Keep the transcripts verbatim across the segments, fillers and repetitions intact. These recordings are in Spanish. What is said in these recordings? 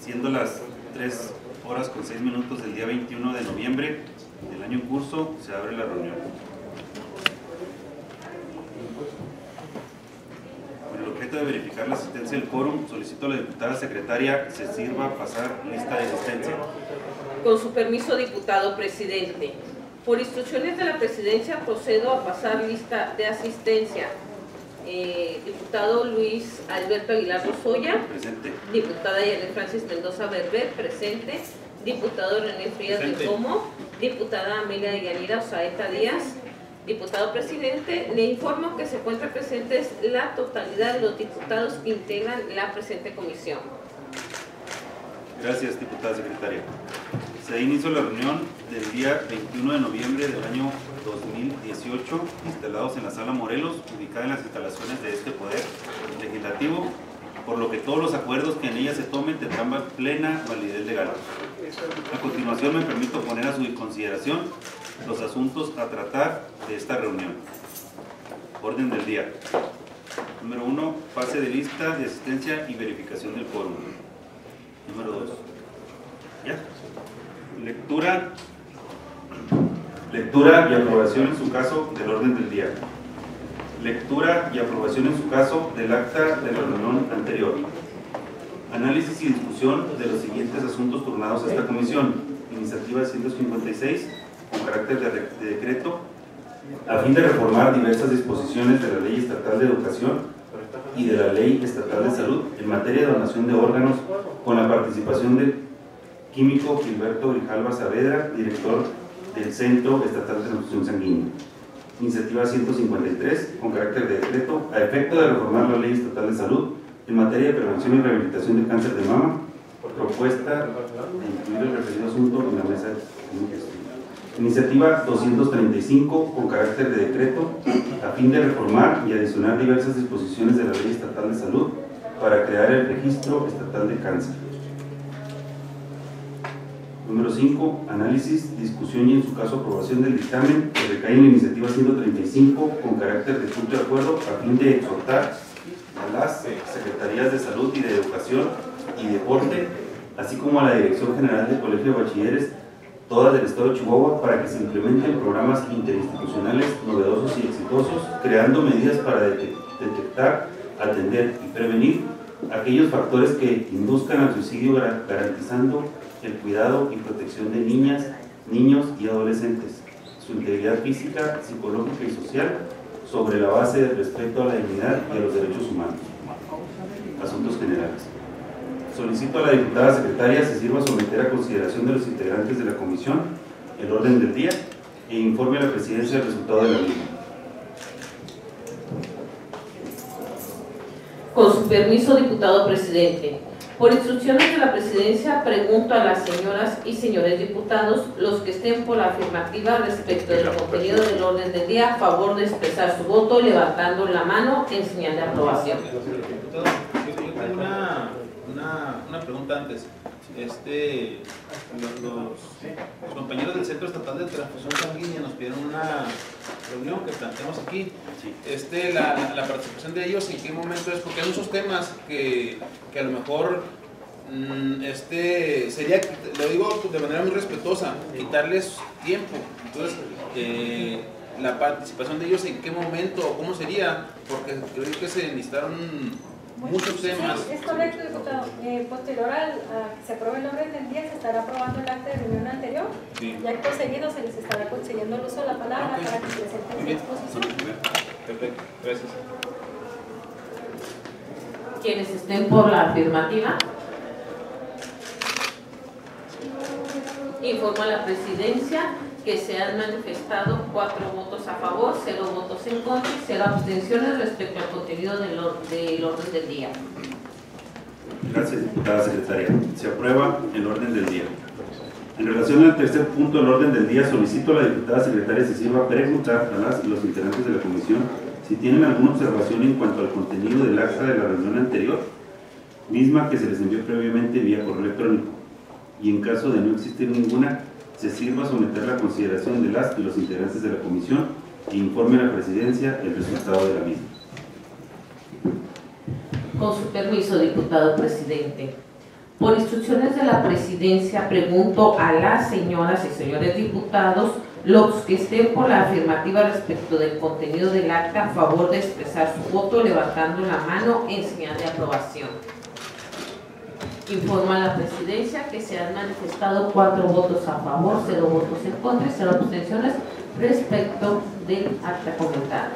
Siendo las tres horas con seis minutos del día veintiuno de noviembre del año en curso, se abre la reunión. Con el objeto de verificar la asistencia del quórum, solicito a la diputada secretaria se sirva a pasar lista de asistencia. Con su permiso, diputado presidente. Por instrucciones de la presidencia procedo a pasar lista de asistencia. Eh, diputado Luis Alberto Aguilar Lozoya. Presente. Diputada Yanet Francis Mendoza Berber. Presente. Diputado René Frías del Tomo. Diputada Amelia de Yanira Osaeta Díaz. Diputado presidente, le informo que se encuentra presentes la totalidad de los diputados que integran la presente comisión. Gracias, diputada secretaria. Se inició la reunión del día veintiuno de noviembre del año dos mil dieciocho, instalados en la Sala Morelos, ubicada en las instalaciones de este Poder Legislativo, por lo que todos los acuerdos que en ella se tomen tendrán plena validez legal. A continuación me permito poner a su consideración los asuntos a tratar de esta reunión. Orden del día. Número uno, pase de lista de asistencia y verificación del quórum. Número dos. ¿Ya? Lectura, lectura y aprobación en su caso del orden del día. Lectura y aprobación en su caso del acta de la reunión anterior. Análisis y discusión de los siguientes asuntos turnados a esta comisión. Iniciativa ciento cincuenta y seis, con carácter de, de decreto, a fin de reformar diversas disposiciones de la Ley Estatal de Educación y de la Ley Estatal de Salud en materia de donación de órganos, con la participación del químico Gilberto Grijalva Saavedra, director del Centro Estatal de Transfusión Sanguínea. Iniciativa ciento cincuenta y tres, con carácter de decreto, a efecto de reformar la Ley Estatal de Salud en materia de prevención y rehabilitación del cáncer de mama, propuesta de incluir el referido asunto en la mesa de gestión. Iniciativa doscientos treinta y cinco, con carácter de decreto, a fin de reformar y adicionar diversas disposiciones de la Ley Estatal de Salud para crear el Registro Estatal de Cáncer. Número cinco, análisis, discusión y en su caso aprobación del dictamen que recae en la iniciativa ciento treinta y cinco, con carácter de punto de acuerdo, a fin de exhortar a las Secretarías de Salud y de Educación y Deporte, así como a la Dirección General del Colegio de Bachilleres, todas del Estado de Chihuahua, para que se implementen programas interinstitucionales novedosos y exitosos, creando medidas para detectar, atender y prevenir aquellos factores que induzcan al suicidio, garantizando el cuidado y protección de niñas, niños y adolescentes, su integridad física, psicológica y social, sobre la base del respeto a la dignidad y a los derechos humanos. Asuntos generales. Solicito a la diputada secretaria se sirva a someter a consideración de los integrantes de la comisión el orden del día e informe a la presidencia el resultado de la misma. Con su permiso, diputado presidente. Por instrucciones de la presidencia, pregunto a las señoras y señores diputados, los que estén por la afirmativa respecto del contenido del orden del día, a favor de expresar su voto levantando la mano en señal de aprobación. Diputado, yo tengo una, una, una pregunta antes. Este, los, los compañeros del Centro Estatal de Transfusión Sanguínea nos pidieron una reunión que planteamos aquí. Este, la, la, la participación de ellos, ¿en qué momento es? Porque hay muchos temas que, que a lo mejor mmm, este, sería, lo digo de manera muy respetuosa, quitarles tiempo. Entonces, eh, la participación de ellos, ¿en qué momento o cómo sería? Porque creo que se necesitaron muchos temas. Sí, es correcto, diputado. Eh, posterior al, a que se apruebe el orden del día, se estará aprobando el acta de reunión anterior. Sí. Y acto seguido se les estará concediendo el uso de la palabra, okay, para que presenten su exposición. Perfecto, gracias. Quienes estén por la afirmativa, informa a la presidencia que se han manifestado cuatro votos a favor, cero votos en contra y cero abstenciones respecto al contenido del, or del orden del día. Gracias, diputada secretaria. Se aprueba el orden del día. En relación al tercer punto del orden del día, solicito a la diputada secretaria se sirva a preguntar a las y los integrantes de la comisión si tienen alguna observación en cuanto al contenido del acta de la reunión anterior, misma que se les envió previamente vía correo electrónico, y en caso de no existir ninguna, se sirva a someter la consideración de las y los integrantes de la comisión e informe a la presidencia el resultado de la misma. Con su permiso, diputado presidente. Por Por instrucciones de la presidencia, pregunto a las señoras y señores diputados, los que estén por la afirmativa respecto del contenido del acta, a favor de expresar su voto levantando la mano en señal de aprobación. Informa a la presidencia que se han manifestado cuatro votos a favor, cero votos en contra y cero abstenciones respecto del acta comentada.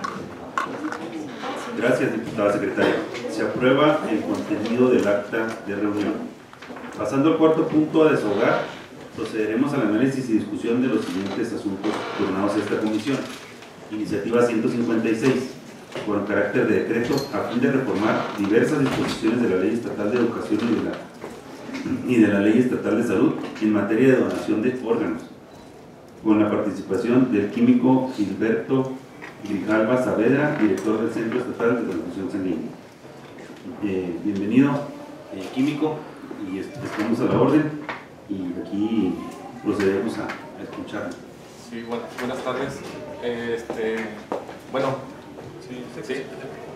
Gracias, diputada secretaria. Se aprueba el contenido del acta de reunión. Pasando al cuarto punto a desahogar, procederemos al análisis y discusión de los siguientes asuntos turnados a esta comisión. Iniciativa ciento cincuenta y seis, con carácter de decreto, a fin de reformar diversas disposiciones de la Ley Estatal de Educación y de la, y de la Ley Estatal de Salud en materia de donación de órganos, con la participación del químico Gilberto Grijalva Saavedra, director del Centro Estatal de Transfusión Sanguínea. Eh, bienvenido, eh, químico, y est estamos a la orden, y aquí procedemos a, a escucharlo. Sí, bueno, buenas tardes. Este, bueno, sí, sí. sí.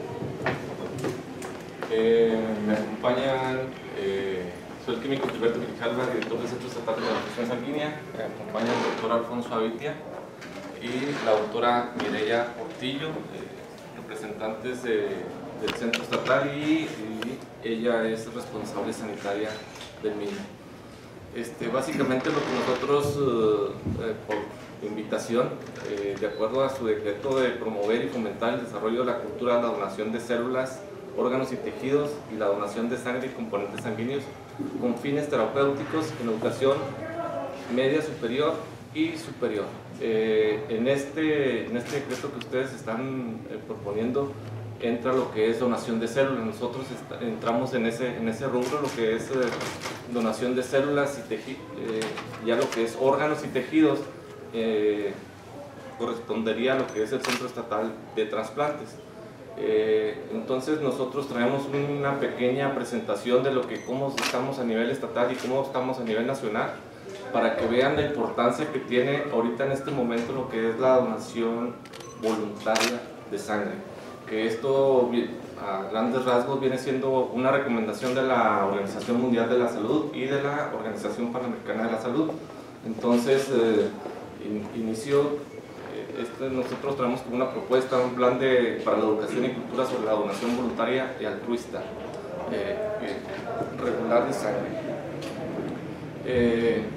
Eh, me acompañan, eh, soy el químico Gilberto Grijalva, director del Centro Estatal de Transfusión Sanguínea. Me acompaña el doctor Alfonso Avitia y la doctora Mireya Portillo, eh, representantes de, del Centro Estatal, y, y ella es responsable sanitaria del mismo. Este, básicamente lo que nosotros, eh, por invitación, eh, de acuerdo a su decreto de promover y fomentar el desarrollo de la cultura de la donación de células, órganos y tejidos y la donación de sangre y componentes sanguíneos con fines terapéuticos en educación media, superior y superior. Eh, en, este, en este decreto que ustedes están eh, proponiendo entra lo que es donación de células. Nosotros está, entramos en ese, en ese rubro, lo que es eh, donación de células y tejidos, eh, ya lo que es órganos y tejidos eh, correspondería a lo que es el Centro Estatal de Trasplantes. Eh, entonces nosotros traemos una pequeña presentación de lo que, cómo estamos a nivel estatal y cómo estamos a nivel nacional, para que vean la importancia que tiene ahorita en este momento lo que es la donación voluntaria de sangre. Que esto a grandes rasgos viene siendo una recomendación de la Organización Mundial de la Salud y de la Organización Panamericana de la Salud. Entonces, eh, in, inicio, eh, este, nosotros traemos como una propuesta, un plan de, para la educación y cultura sobre la donación voluntaria y altruista, eh, eh, regular de sangre. Eh,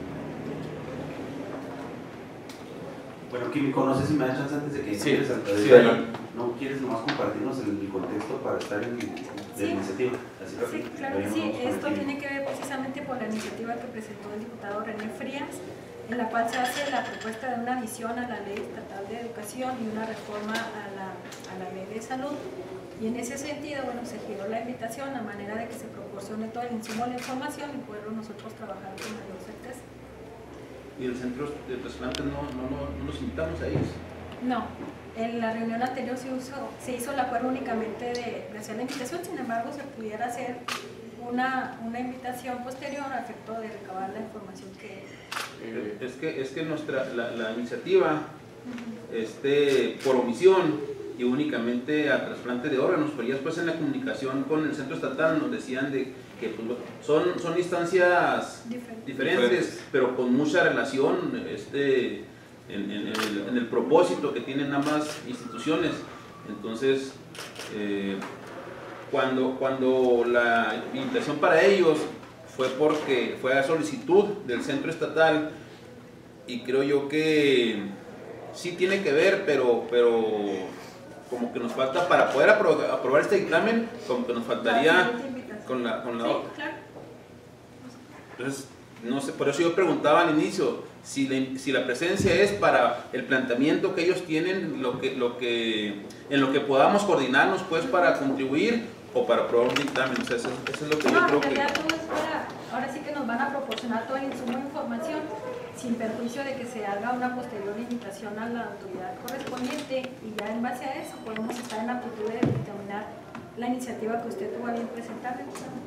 Bueno, químico, no sé si me da chance antes de que sí, entres al sí, ahí. ¿No quieres nomás compartirnos el, el contexto para estar en, en sí. la iniciativa? Así Sí, claro que sí. Esto tiene que ver precisamente por la iniciativa que presentó el diputado René Frías, en la cual se hace la propuesta de una adición a la Ley Estatal de Educación y una reforma a la, a la Ley de Salud. Y en ese sentido, bueno, se giró la invitación a manera de que se proporcione todo el insumo de la información y poder nosotros trabajar con mayor certeza. ¿Y el centro de trasplantes no, no, no, no los invitamos a ellos? No, en la reunión anterior se, usó, se hizo el acuerdo únicamente de, de hacer la invitación, sin embargo se pudiera hacer una, una invitación posterior a efecto de recabar la información que... Eh, es que, es que nuestra, la, la iniciativa, uh-huh. este, por omisión y únicamente a trasplante de órganos, pero ya después en la comunicación con el centro estatal nos decían de que pues, son, son instancias diferentes, diferentes, pero con mucha relación este, en, en, el, en el propósito que tienen ambas instituciones. Entonces, eh, cuando, cuando la invitación para ellos fue porque fue a solicitud del centro estatal, y creo yo que sí tiene que ver, pero, pero como que nos falta para poder aprobar, aprobar este dictamen, como que nos faltaría con la, con la sí, claro. Entonces, no sé, por eso yo preguntaba al inicio si la, si la presencia es para el planteamiento que ellos tienen, lo que, lo que, en lo que podamos coordinarnos pues para contribuir o para aprobar un dictamen. O sea, eso, eso es lo que no, yo creo en realidad que... todo es para, ahora sí que nos van a proporcionar todo el insumo de información sin perjuicio de que se haga una posterior invitación a la autoridad correspondiente, y ya en base a eso podemos estar en aptitud de determinar la iniciativa que usted tuvo a bien presentar.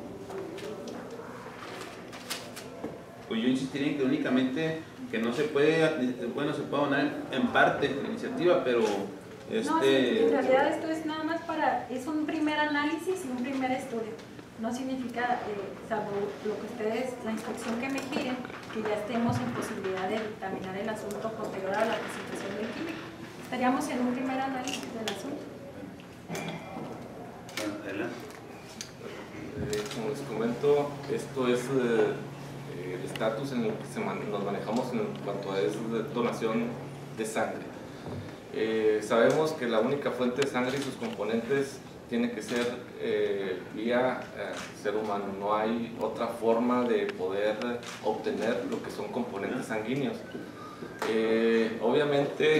Pues yo insistiría en que únicamente que no se puede, bueno, se puede donar en, en parte la iniciativa, pero este... No, sí, en realidad esto es nada más para, es un primer análisis y un primer estudio. No significa, eh, salvo lo que ustedes, la instrucción que me giren, que ya estemos en posibilidad de dictaminar el asunto posterior a la presentación del químico. Estaríamos en un primer análisis del asunto. Eh, como les comento, esto es eh, el estatus en el que se man nos manejamos en cuanto a es donación de sangre. Eh, sabemos que la única fuente de sangre y sus componentes tiene que ser eh, vía eh, ser humano. No hay otra forma de poder obtener lo que son componentes sanguíneos. Eh, obviamente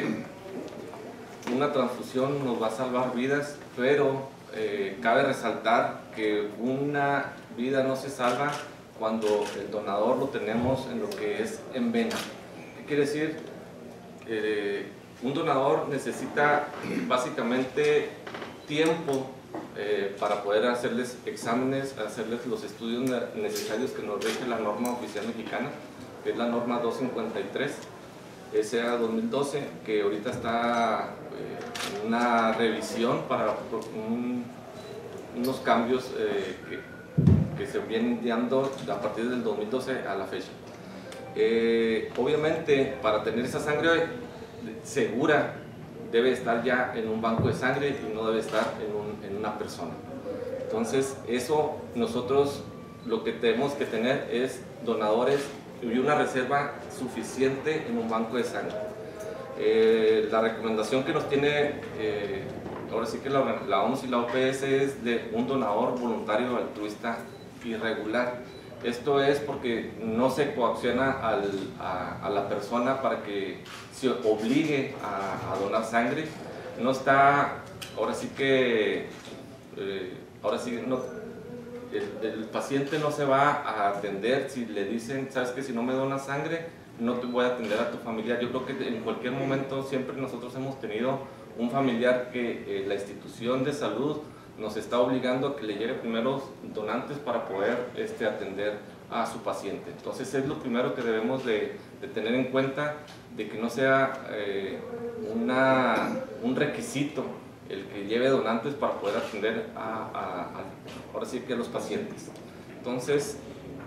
una transfusión nos va a salvar vidas, pero eh, cabe resaltar que una vida no se salva cuando el donador lo tenemos en lo que es en vena. ¿Qué quiere decir? Eh, un donador necesita básicamente tiempo eh, para poder hacerles exámenes, hacerles los estudios necesarios que nos rige la norma oficial mexicana, que es la norma doscientos cincuenta y tres S A dos mil doce, que ahorita está eh, en una revisión para un, unos cambios eh, que, que se vienen dando a partir del dos mil doce a la fecha. Eh, obviamente, para tener esa sangre segura, debe estar ya en un banco de sangre y no debe estar en, un, en una persona. Entonces, eso nosotros lo que tenemos que tener es donadores y una reserva suficiente en un banco de sangre. Eh, la recomendación que nos tiene, eh, ahora sí que la, la O M S y la O P S es de un donador voluntario altruista irregular. Esto es porque no se coacciona al, a, a la persona para que se obligue a, a donar sangre. No está, ahora sí que, eh, ahora sí no, el, el paciente no se va a atender si le dicen, sabes que si no me donas sangre, no te voy a atender a tu familiar. Yo creo que en cualquier momento siempre nosotros hemos tenido un familiar que eh, la institución de salud nos está obligando a que le llegue primeros donantes para poder este, atender a su paciente. Entonces es lo primero que debemos de, de tener en cuenta, de que no sea eh, una, un requisito el que lleve donantes para poder atender a, a, a, ahora sí que a los pacientes. Entonces,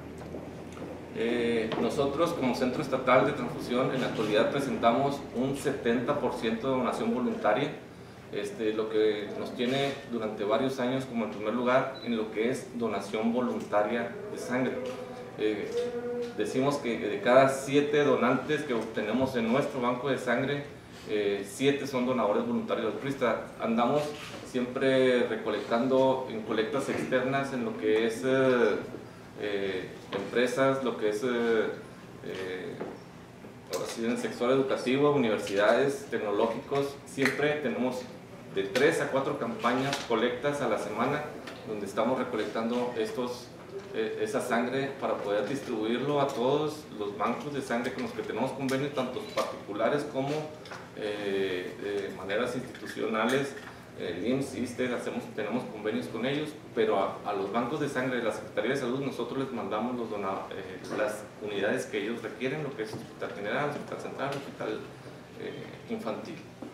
eh, nosotros como Centro Estatal de Transfusión en la actualidad presentamos un setenta por ciento de donación voluntaria. Este, lo que nos tiene durante varios años como en primer lugar en lo que es donación voluntaria de sangre. Eh, decimos que de cada siete donantes que obtenemos en nuestro banco de sangre, eh, siete son donadores voluntarios altruistas. Andamos siempre recolectando en colectas externas en lo que es eh, eh, empresas, lo que es eh, eh, ahora sí, en el sector educativo, universidades, tecnológicos. Siempre tenemos de tres a cuatro campañas, colectas a la semana, donde estamos recolectando estos, eh, esa sangre para poder distribuirlo a todos los bancos de sangre con los que tenemos convenios, tanto particulares como eh, de maneras institucionales. El I M S S, ISSSTE, hacemos, tenemos convenios con ellos, pero a, a los bancos de sangre de la Secretaría de Salud nosotros les mandamos los donados, eh, las unidades que ellos requieren, lo que es hospital general, hospital central, hospital eh, infantil.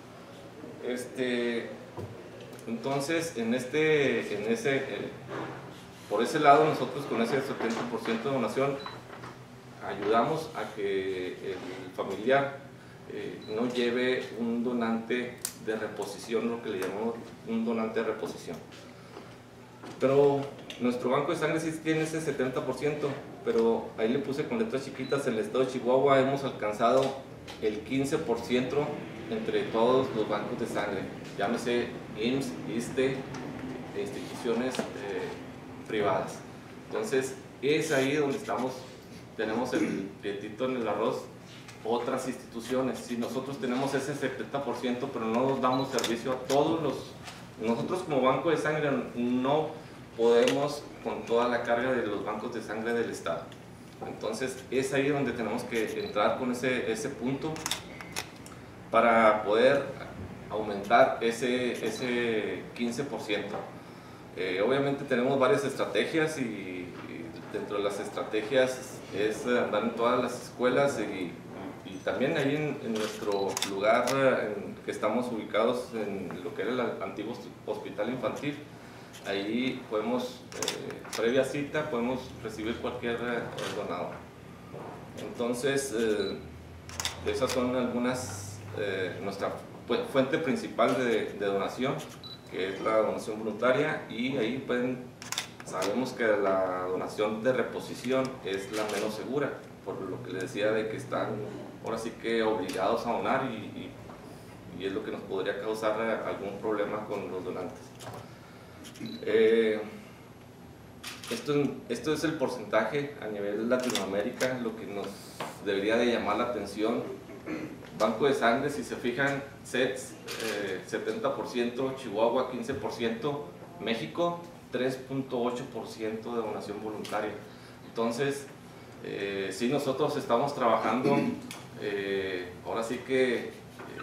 Este, entonces, en este, en ese, eh, por ese lado, nosotros con ese setenta por ciento de donación ayudamos a que el familiar eh, no lleve un donante de reposición, lo que le llamamos un donante de reposición. Pero nuestro banco de sangre sí tiene ese setenta por ciento, pero ahí le puse con letras chiquitas, en el estado de Chihuahua hemos alcanzado el quince por ciento entre todos los bancos de sangre, llámese I M S S, ISSSTE, instituciones eh, privadas. Entonces es ahí donde estamos, tenemos el prietito en el arroz. Otras instituciones, si nosotros tenemos ese setenta por ciento, pero no nos damos servicio a todos los, nosotros como banco de sangre no podemos con toda la carga de los bancos de sangre del Estado. Entonces es ahí donde tenemos que entrar con ese, ese punto para poder aumentar ese, ese quince por ciento. Eh, obviamente tenemos varias estrategias y, y dentro de las estrategias es andar en todas las escuelas y Y también ahí en, en nuestro lugar en que estamos ubicados en lo que era el antiguo hospital infantil, ahí podemos, eh, previa cita, podemos recibir cualquier eh, donador. Entonces, eh, esas son algunas, eh, nuestra fuente principal de, de donación, que es la donación voluntaria, y ahí pueden, sabemos que la donación de reposición es la menos segura, por lo que les decía de que están ahora sí que obligados a donar y, y, y es lo que nos podría causar algún problema con los donantes. Eh, esto, esto es el porcentaje a nivel Latinoamérica, lo que nos debería de llamar la atención. Banco de sangre, si se fijan, C E T S eh, setenta por ciento, Chihuahua quince por ciento, México tres punto ocho por ciento de donación voluntaria. Entonces, eh, sí, nosotros estamos trabajando, eh, ahora sí que eh,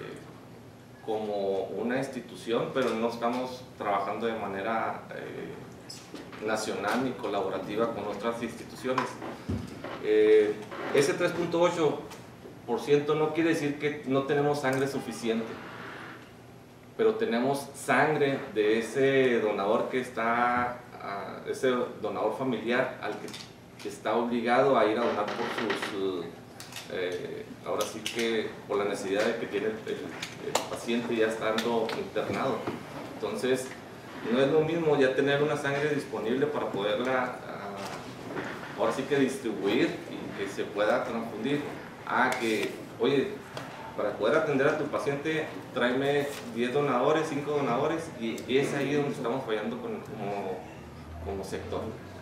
como una institución, pero no estamos trabajando de manera eh, nacional ni colaborativa con otras instituciones. Eh, ese tres punto ocho por ciento no quiere decir que no tenemos sangre suficiente, pero tenemos sangre de ese donador que está, uh, ese donador familiar al que, que está obligado a ir a donar por sus, eh, ahora sí que por la necesidad de que tiene el, el, el paciente ya estando internado. Entonces, no es lo mismo ya tener una sangre disponible para poderla, uh, ahora sí que distribuir y que se pueda transfundir, a que, oye, para poder atender a tu paciente, tráeme diez donadores, cinco donadores, y, y es ahí donde estamos fallando con, como, como sector.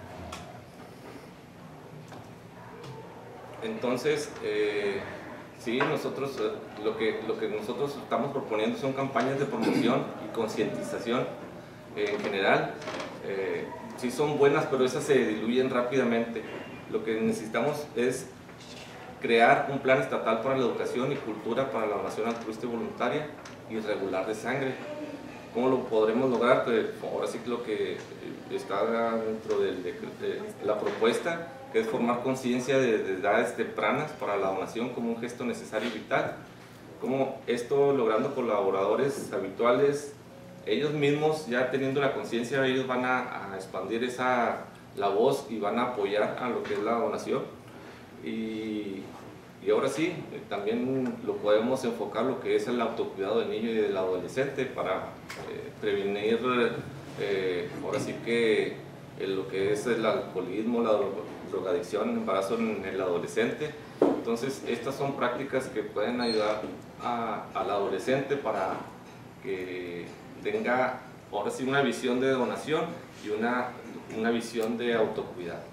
Entonces, eh, sí, nosotros, lo que, lo que nosotros estamos proponiendo son campañas de promoción y concientización eh, en general. Eh, sí son buenas, pero esas se diluyen rápidamente. Lo que necesitamos es crear un plan estatal para la educación y cultura para la donación altruista y voluntaria y regular de sangre. ¿Cómo lo podremos lograr? Pues ahora sí que lo que está dentro de, de, de la propuesta, que es formar conciencia de, de edades tempranas para la donación como un gesto necesario y vital. Como esto logrando colaboradores habituales, ellos mismos ya teniendo la conciencia, ellos van a, a expandir esa, la voz y van a apoyar a lo que es la donación. Y, y ahora sí, eh, también lo podemos enfocar lo que es el autocuidado del niño y del adolescente para eh, prevenir, eh, ahora sí que eh, lo que es el alcoholismo, la drogadicción, el embarazo en el adolescente. Entonces, estas son prácticas que pueden ayudar a, al adolescente para que tenga, ahora sí, una visión de donación y una, una visión de autocuidado.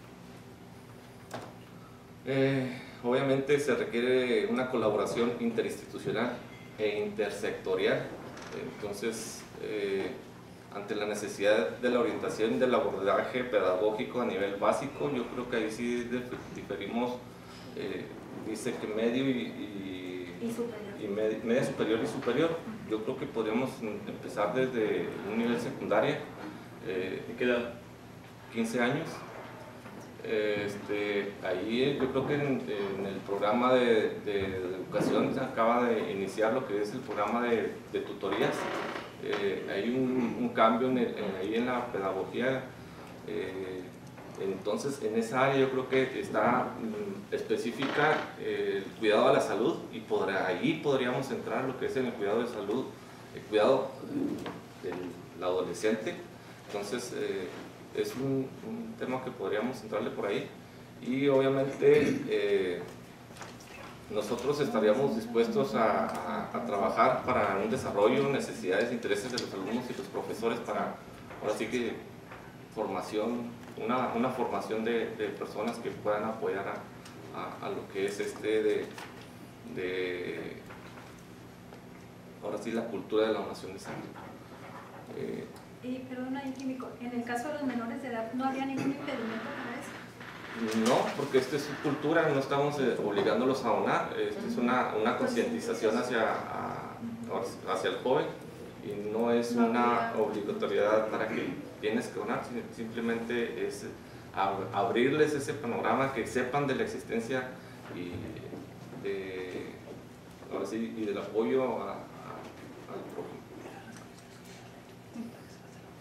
Eh, obviamente se requiere una colaboración interinstitucional e intersectorial. Entonces, eh, ante la necesidad de la orientación del abordaje pedagógico a nivel básico, yo creo que ahí sí diferimos, eh, dice que medio y, y, y, superior. y med, media superior y superior. Yo creo que podríamos empezar desde un nivel secundaria. Eh, ¿Qué edad? quince años. Este, ahí yo creo que en, en el programa de, de educación se acaba de iniciar lo que es el programa de, de tutorías. Eh, hay un, un cambio en el, en, ahí en la pedagogía. Eh, entonces, en esa área yo creo que está mm, específica eh, el cuidado de la salud, y por ahí podríamos entrar lo que es en el cuidado de salud, el cuidado del adolescente. Entonces, eh, es un, un tema que podríamos entrarle por ahí, y obviamente eh, nosotros estaríamos dispuestos a, a, a trabajar para un desarrollo, necesidades e intereses de los alumnos y los profesores para, ahora sí que, formación, una, una formación de, de personas que puedan apoyar a, a, a lo que es este de, de, ahora sí, la cultura de la donación de sangre. Eh, Y perdona, químico, en el caso de los menores de edad, ¿no habría ningún impedimento para eso? No, porque esta es su cultura, no estamos eh, obligándolos a donar, esto es una, una concientización hacia, a, hacia el joven, y no es una obligatoriedad para que tienes que donar, sino simplemente es ab abrirles ese panorama, que sepan de la existencia y, de, ahora sí, y del apoyo a, a, al prójimo.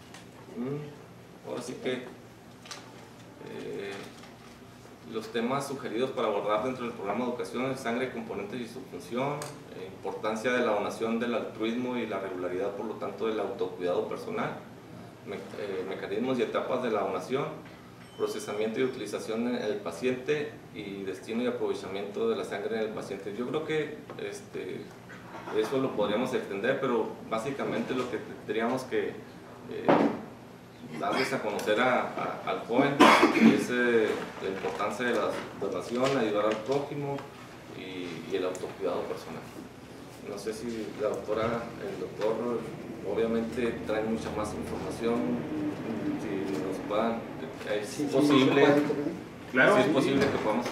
Mm, ahora sí que eh, los temas sugeridos para abordar dentro del programa de educación en sangre, componentes y su función, eh, importancia de la donación, del altruismo y la regularidad, por lo tanto, del autocuidado personal, me, eh, mecanismos y etapas de la donación, procesamiento y utilización en el paciente y destino y aprovechamiento de la sangre en el paciente. Yo creo que este, eso lo podríamos extender, pero básicamente lo que tendríamos que eh, darles a conocer a, a, al joven es eh, la importancia de la donación, ayudar al prójimo y, y el autocuidado personal. No sé si la doctora, el doctor, obviamente trae mucha más información, si nos puedan, es sí, posible, sí, Claro, si es sí, posible sí. que podamos.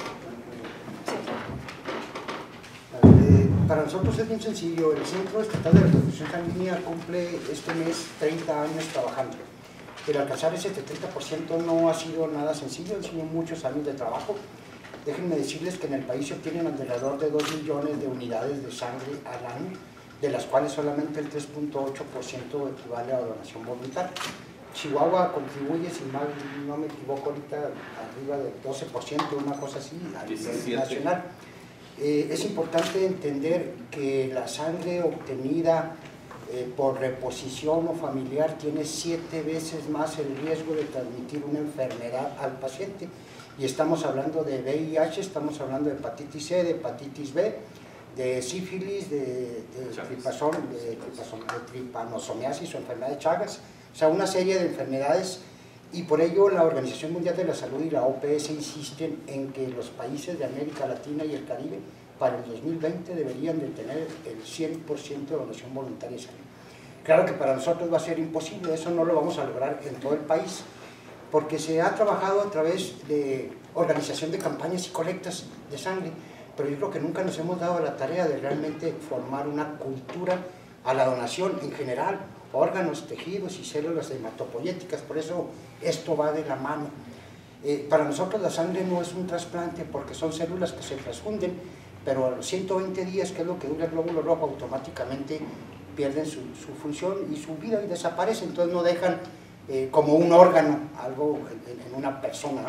Eh, para nosotros es muy sencillo. El Centro Estatal de Transfusión Sanguínea cumple este mes treinta años trabajando. El alcanzar ese setenta por ciento no ha sido nada sencillo, han sido muchos años de trabajo. Déjenme decirles que en el país se obtienen alrededor de dos millones de unidades de sangre al año, de las cuales solamente el tres punto ocho por ciento equivale a donación voluntaria. Chihuahua contribuye, si mal no me equivoco ahorita, arriba del doce por ciento, una cosa así, a nivel nacional. Eh, es importante entender que la sangre obtenida eh, por reposición o familiar tiene siete veces más el riesgo de transmitir una enfermedad al paciente. Y estamos hablando de V I H, estamos hablando de hepatitis C, de hepatitis B, de sífilis, de, de, tripazón, de, tripazón, de tripanosomiasis o enfermedad de Chagas, o sea, una serie de enfermedades. Y por ello la Organización Mundial de la Salud y la O P S insisten en que los países de América Latina y el Caribe para el dos mil veinte deberían de tener el cien por ciento de donación voluntaria de sangre. Claro que para nosotros va a ser imposible, eso no lo vamos a lograr en todo el país, porque se ha trabajado a través de organización de campañas y colectas de sangre, pero yo creo que nunca nos hemos dado la tarea de realmente formar una cultura a la donación en general, órganos, tejidos y células hematopoyéticas. Por eso esto va de la mano. Eh, para nosotros la sangre no es un trasplante porque son células que se transfunden, pero a los ciento veinte días, que es lo que dura el glóbulo rojo, automáticamente pierden su, su función y su vida y desaparecen, entonces no dejan eh, como un órgano, algo en, en una persona.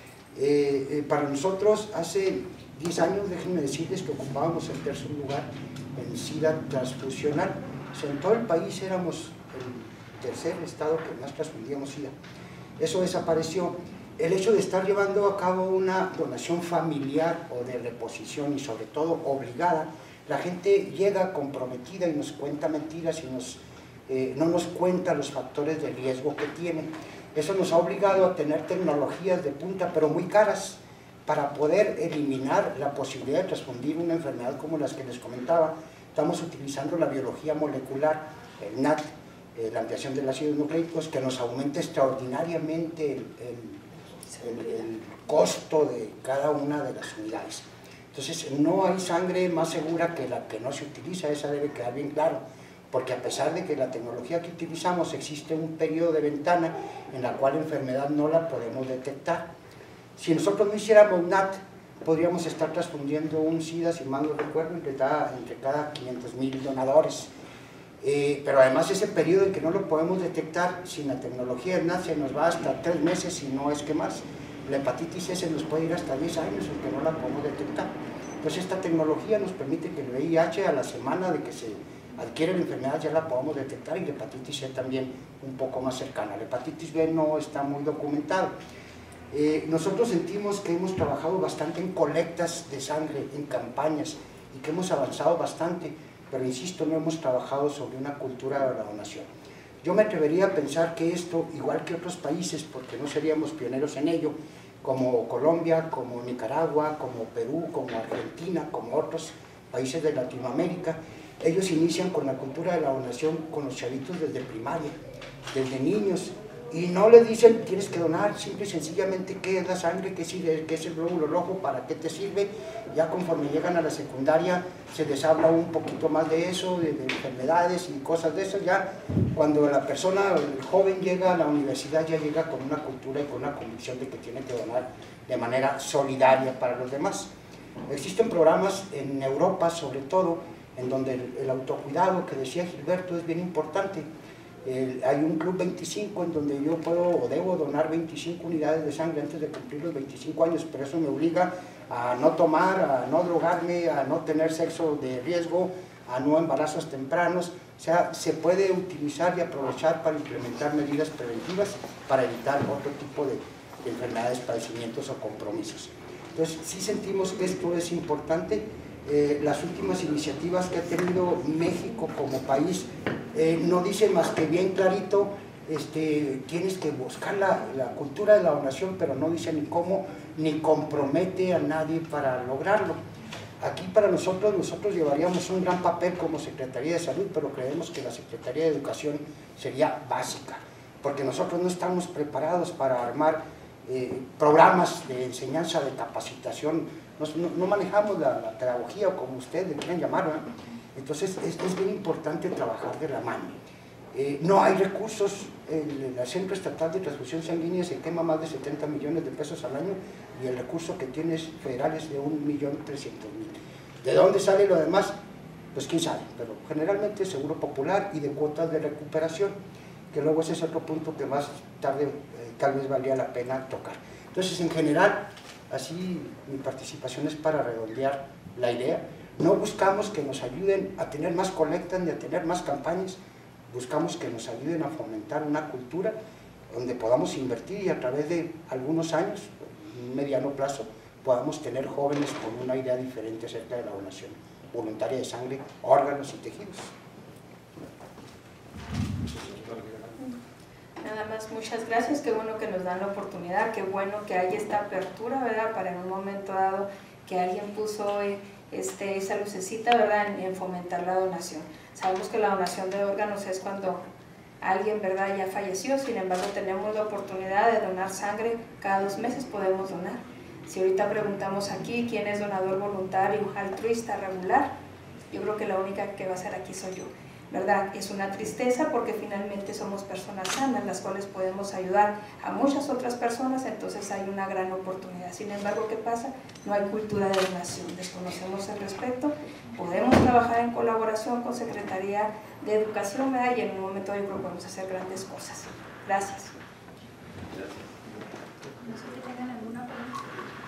Eh, eh, para nosotros hace diez años, déjenme decirles que ocupábamos el tercer lugar en SIDA transfusional. O sea, en todo el país éramos el tercer estado que más transfundíamos SIDA. Eso desapareció. El hecho de estar llevando a cabo una donación familiar o de reposición y sobre todo obligada, la gente llega comprometida y nos cuenta mentiras y nos, eh, no nos cuenta los factores de riesgo que tiene. Eso nos ha obligado a tener tecnologías de punta pero muy caras para poder eliminar la posibilidad de transfundir una enfermedad como las que les comentaba. Estamos utilizando la biología molecular, el N A T, eh, la ampliación de ácidos nucleicos, que nos aumenta extraordinariamente el, el, el, el costo de cada una de las unidades. Entonces, no hay sangre más segura que la que no se utiliza, esa debe quedar bien claro, porque a pesar de que la tecnología que utilizamos existe un periodo de ventana en la cual la enfermedad no la podemos detectar. Si nosotros no hiciéramos N A T, podríamos estar transfundiendo un SIDA, si mal no recuerdo, entre cada, entre cada quinientos mil donadores. Eh, pero además ese periodo en que no lo podemos detectar, sin la tecnología del N A T se nos va hasta tres meses, y no es que más. La hepatitis C se nos puede ir hasta diez años en que no la podemos detectar. Entonces esta tecnología nos permite que el V I H a la semana de que se adquiere la enfermedad ya la podamos detectar, y la hepatitis C también un poco más cercana. La hepatitis B no está muy documentado. Eh, nosotros sentimos que hemos trabajado bastante en colectas de sangre, en campañas, y que hemos avanzado bastante, pero insisto, no hemos trabajado sobre una cultura de la donación. Yo me atrevería a pensar que esto, igual que otros países, porque no seríamos pioneros en ello, como Colombia, como Nicaragua, como Perú, como Argentina, como otros países de Latinoamérica, ellos inician con la cultura de la donación con los chavitos desde primaria, desde niños, y no les dicen tienes que donar, simple y sencillamente qué es la sangre, qué, sirve, qué es el glóbulo rojo, para qué te sirve. Ya conforme llegan a la secundaria se les habla un poquito más de eso, de, de enfermedades y cosas de eso. Ya cuando la persona, el joven llega a la universidad, ya llega con una cultura y con una convicción de que tiene que donar de manera solidaria para los demás. Existen programas en Europa sobre todo, en donde el, el autocuidado que decía Gilberto es bien importante. El, hay un Club veinticinco en donde yo puedo o debo donar veinticinco unidades de sangre antes de cumplir los veinticinco años, pero eso me obliga a no tomar, a no drogarme, a no tener sexo de riesgo, a no embarazos tempranos. O sea, se puede utilizar y aprovechar para implementar medidas preventivas para evitar otro tipo de, de enfermedades, padecimientos o compromisos. Entonces, sí sentimos que esto es importante. Eh, las últimas iniciativas que ha tenido México como país eh, no dicen más que bien clarito, este, tienes que buscar la, la cultura de la donación, pero no dice ni cómo, ni compromete a nadie para lograrlo. Aquí para nosotros, nosotros llevaríamos un gran papel como Secretaría de Salud, pero creemos que la Secretaría de Educación sería básica, porque nosotros no estamos preparados para armar eh, programas de enseñanza, de capacitación. Nos, no, no manejamos la, la pedagogía, o como ustedes le quieran llamar, ¿no? Entonces es, es bien importante trabajar de la mano. Eh, no hay recursos, el, el Centro Estatal de Transfusión Sanguínea se quema más de setenta millones de pesos al año y el recurso que tiene es federal es de un millón trescientos mil. ¿De dónde sale lo demás? Pues quién sabe, pero generalmente Seguro Popular y de cuotas de recuperación, que luego ese es otro punto que más tarde eh, tal vez valía la pena tocar. Entonces, en general, así mi participación es para redondear la idea. No buscamos que nos ayuden a tener más colectas ni a tener más campañas, buscamos que nos ayuden a fomentar una cultura donde podamos invertir y a través de algunos años, un mediano plazo, podamos tener jóvenes con una idea diferente acerca de la donación voluntaria de sangre, órganos y tejidos. Nada más, muchas gracias, qué bueno que nos dan la oportunidad, qué bueno que hay esta apertura, ¿verdad?, para en un momento dado que alguien puso este, esa lucecita, ¿verdad?, en, en fomentar la donación. Sabemos que la donación de órganos es cuando alguien, ¿verdad?, ya falleció, sin embargo tenemos la oportunidad de donar sangre, cada dos meses podemos donar. Si ahorita preguntamos aquí quién es donador voluntario, altruista, regular, yo creo que la única que va a ser aquí soy yo, ¿verdad? Es una tristeza porque finalmente somos personas sanas, las cuales podemos ayudar a muchas otras personas, entonces hay una gran oportunidad. Sin embargo, ¿qué pasa? No hay cultura de donación, desconocemos el respecto, podemos trabajar en colaboración con Secretaría de Educación, ¿verdad? Y en un momento yo creo que podemos hacer grandes cosas. Gracias. No sé si tienen alguna pregunta.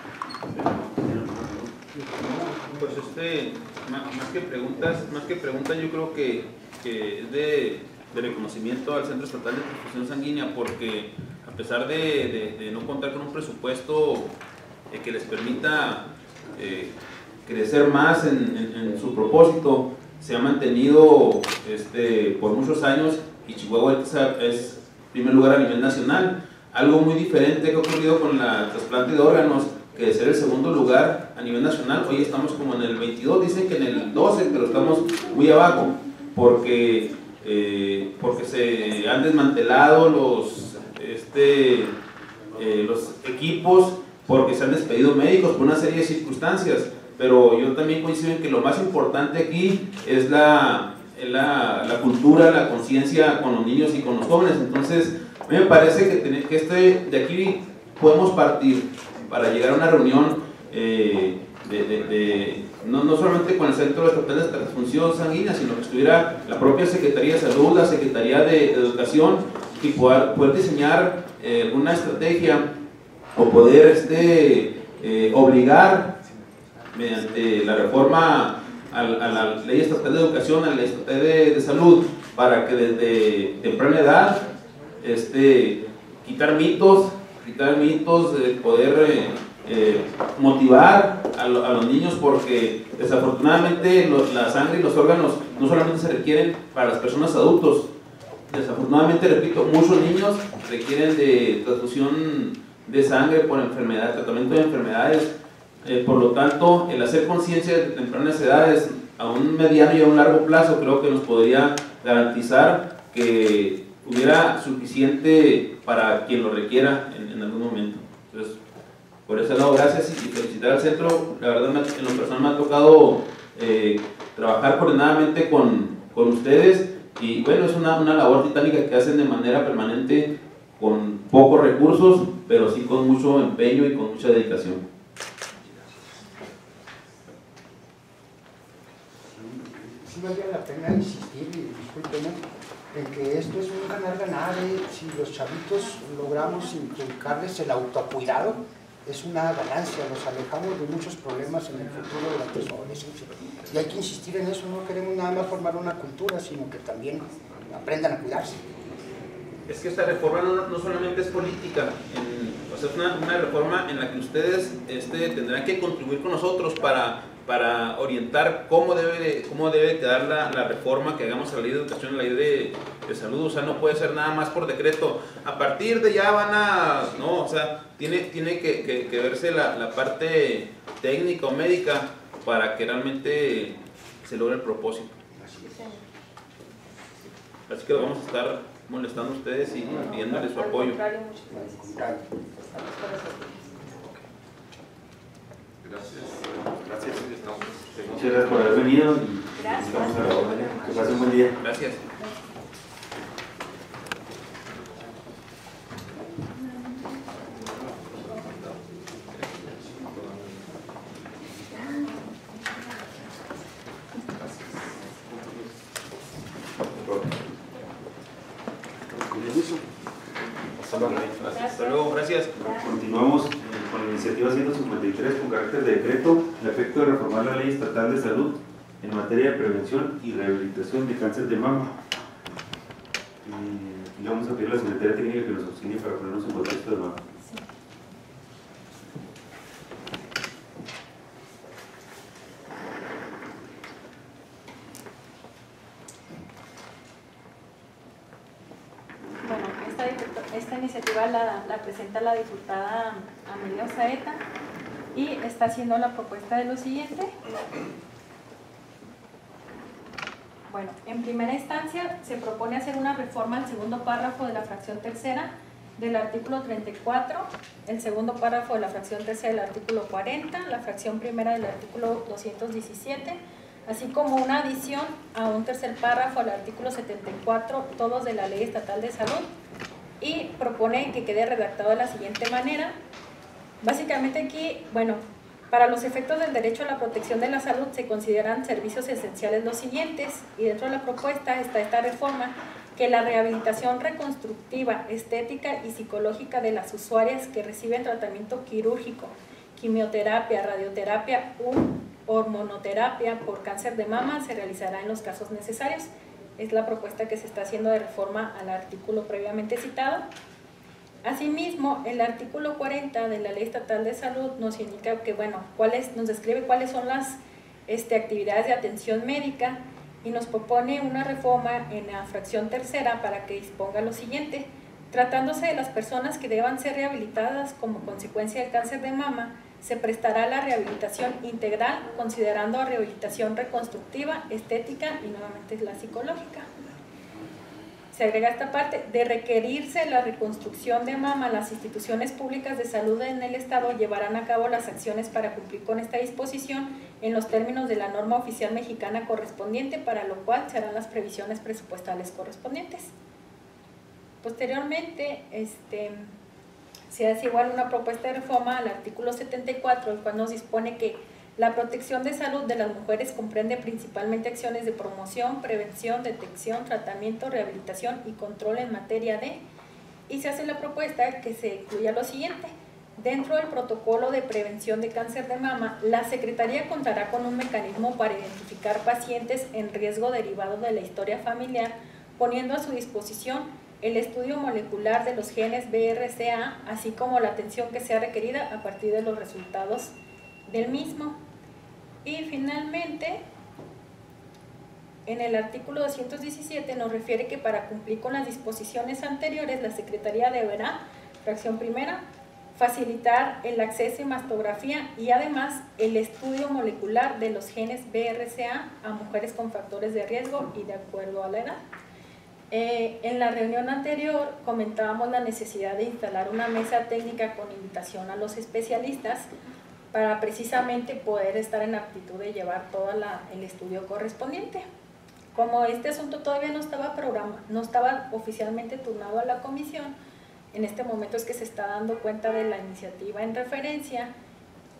Pues este, más, más que preguntas, más que preguntas yo creo que, que es de, de reconocimiento al Centro Estatal de Transfusión Sanguínea, porque a pesar de, de, de no contar con un presupuesto eh, que les permita eh, crecer más en, en, en su propósito, se ha mantenido este, por muchos años y Chihuahua es, es primer lugar a nivel nacional. Algo muy diferente que ha ocurrido con la trasplante de órganos, que de ser el segundo lugar a nivel nacional, hoy estamos como en el veintidós, dicen que en el doce, pero estamos muy abajo, porque, eh, porque se han desmantelado los, este, eh, los equipos, porque se han despedido médicos por una serie de circunstancias, pero yo también coincido en que lo más importante aquí es la, la, la cultura, la conciencia con los niños y con los jóvenes. Entonces, a mí me parece que, tener, que este, de aquí podemos partir para llegar a una reunión eh, de, de, de, no, no solamente con el Centro Estatal de Transfusión Sanguínea, sino que estuviera la propia Secretaría de Salud, la Secretaría de Educación, y poder, poder diseñar eh, una estrategia o poder este, eh, obligar mediante la reforma a, a la Ley Estatal de Educación, a la Ley Estatal de, de Salud, para que desde temprana edad este, quitar mitos, quitar mitos, de poder eh, eh, motivar a, lo, a los niños, porque desafortunadamente los, la sangre y los órganos no solamente se requieren para las personas adultos, desafortunadamente, repito, muchos niños requieren de transfusión de sangre por enfermedad, tratamiento de enfermedades, eh, por lo tanto, el hacer conciencia de tempranas edades a un mediano y a un largo plazo creo que nos podría garantizar que hubiera suficiente para quien lo requiera en, en algún momento. Entonces, por ese lado, gracias y felicitar al centro. La verdad, en lo personal me ha tocado eh, trabajar coordinadamente con, con ustedes y bueno, es una, una labor titánica que hacen de manera permanente con pocos recursos, pero sí con mucho empeño y con mucha dedicación. Sí valdría la pena insistir, y discúlpenme, en que esto es un ganar-ganar, ¿eh? Si los chavitos logramos inculcarles el autocuidado, es una ganancia, nos alejamos de muchos problemas en el futuro durante su adolescencia. Y hay que insistir en eso, no queremos nada más formar una cultura, sino que también aprendan a cuidarse. Es que esta reforma no, no solamente es política, en, o sea, es una, una reforma en la que ustedes este, tendrán que contribuir con nosotros para, para orientar cómo debe, cómo debe quedar la, la reforma que hagamos a la ley de educación, a la ley de, de salud. O sea, no puede ser nada más por decreto. A partir de ya van a, no, o sea, tiene, tiene que, que, que verse la, la parte técnica o médica para que realmente se logre el propósito. Así que lo vamos a estar molestando a ustedes y pidiéndoles su apoyo. Al contrario, muchas gracias. Gracias. Gracias. Muchas gracias por haber venido y Gracias. estamos a la orden. Que pasen un buen día. Gracias. Hasta luego, gracias. Continuamos eh, con la iniciativa ciento cincuenta y tres con carácter de decreto, el efecto de reformar la Ley Estatal de Salud en materia de prevención y rehabilitación de cáncer de mama. Eh, le vamos a pedir a la Secretaría Técnica que nos auxilie para ponernos en contexto de mama. Bueno, esta, esta iniciativa la, la presenta la diputada Amelia Osaeta y está haciendo la propuesta de lo siguiente. Bueno, en primera instancia se propone hacer una reforma al segundo párrafo de la fracción tercera del artículo treinta y cuatro, el segundo párrafo de la fracción tercera del artículo cuarenta, la fracción primera del artículo doscientos diecisiete, así como una adición a un tercer párrafo al artículo setenta y cuatro, todos de la Ley Estatal de Salud, y propone que quede redactado de la siguiente manera. Básicamente aquí, bueno, para los efectos del derecho a la protección de la salud se consideran servicios esenciales los siguientes, y dentro de la propuesta está esta reforma, que la rehabilitación reconstructiva, estética y psicológica de las usuarias que reciben tratamiento quirúrgico, quimioterapia, radioterapia u hormonoterapia por cáncer de mama se realizará en los casos necesarios. Es la propuesta que se está haciendo de reforma al artículo previamente citado. Asimismo, el artículo cuarenta de la Ley Estatal de Salud nos indica que, bueno, cuáles, nos describe cuáles son las este, actividades de atención médica y nos propone una reforma en la fracción tercera para que disponga lo siguiente. Tratándose de las personas que deban ser rehabilitadas como consecuencia del cáncer de mama, se prestará la rehabilitación integral considerando a rehabilitación reconstructiva, estética y nuevamente la psicológica. Se agrega esta parte, de requerirse la reconstrucción de mama, las instituciones públicas de salud en el Estado llevarán a cabo las acciones para cumplir con esta disposición en los términos de la norma oficial mexicana correspondiente, para lo cual se harán las previsiones presupuestales correspondientes. Posteriormente, este, se hace igual una propuesta de reforma al artículo setenta y cuatro, el cual nos dispone que la protección de salud de las mujeres comprende principalmente acciones de promoción, prevención, detección, tratamiento, rehabilitación y control en materia de, y se hace la propuesta que se incluya lo siguiente. Dentro del protocolo de prevención de cáncer de mama, la Secretaría contará con un mecanismo para identificar pacientes en riesgo derivado de la historia familiar, poniendo a su disposición el estudio molecular de los genes B R C A, así como la atención que sea requerida a partir de los resultados del mismo. Y finalmente, en el artículo doscientos diecisiete nos refiere que para cumplir con las disposiciones anteriores, la Secretaría deberá, fracción primera, facilitar el acceso y mastografía y además el estudio molecular de los genes B R C A a mujeres con factores de riesgo y de acuerdo a la edad. Eh, en la reunión anterior comentábamos la necesidad de instalar una mesa técnica con invitación a los especialistas para precisamente poder estar en aptitud de llevar todo la, el estudio correspondiente. Como este asunto todavía no estaba, programa, no estaba oficialmente turnado a la comisión, en este momento es que se está dando cuenta de la iniciativa en referencia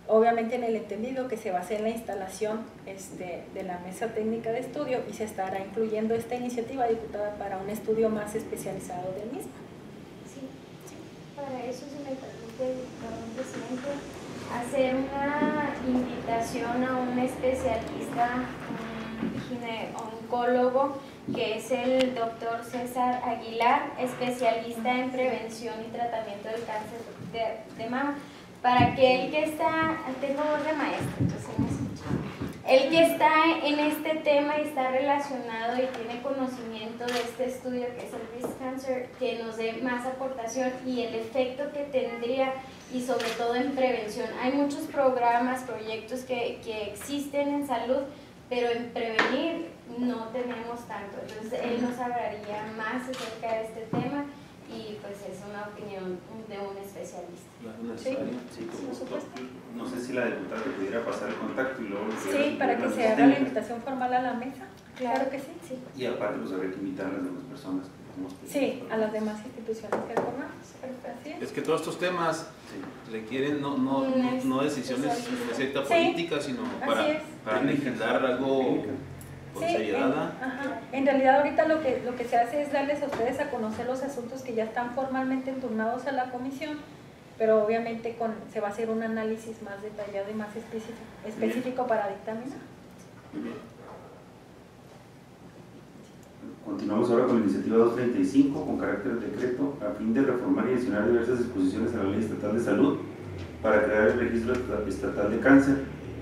obviamente en el entendido que se va a hacer la instalación este, de la mesa técnica de estudio y se estará incluyendo esta iniciativa, diputada, para un estudio más especializado del mismo. Sí, sí. Para eso se me permite, perdón, presidente, hacer una invitación a un especialista, un gine- oncólogo, que es el doctor César Aguilar, especialista en prevención y tratamiento del cáncer de, de mama, para que el que está, tengo voz de maestra, entonces me escucha, el que está en este tema y está relacionado y tiene conocimiento de este estudio que es el Breast Cancer, que nos dé más aportación y el efecto que tendría, y sobre todo en prevención. Hay muchos programas, proyectos que, que existen en salud, pero en prevenir no tenemos tanto. Entonces él nos hablaría más acerca de este tema y pues es una opinión de un especialista. ¿Sí? Sí, por supuesto. No sé si la diputada te pudiera pasar el contacto y luego... Sí, para que se haga la invitación formal a la mesa. Claro que sí. sí. Y aparte pues habría que invitar a las demás personas que tenemos que... Sí, a las demás instituciones que formamos. Así es. Es que todos estos temas sí. requieren no, no, no, no decisiones de cierta sí. política, sino para, para legislar algo con sí, seriedad. En, ajá. en realidad ahorita lo que, lo que se hace es darles a ustedes a conocer los asuntos que ya están formalmente enturnados a la comisión, pero obviamente con, se va a hacer un análisis más detallado y más específico, específico para dictaminar. Bien. Continuamos ahora con la iniciativa doscientos treinta y cinco con carácter de decreto a fin de reformar y adicionar diversas disposiciones a la Ley Estatal de Salud para crear el Registro Estatal de Cáncer.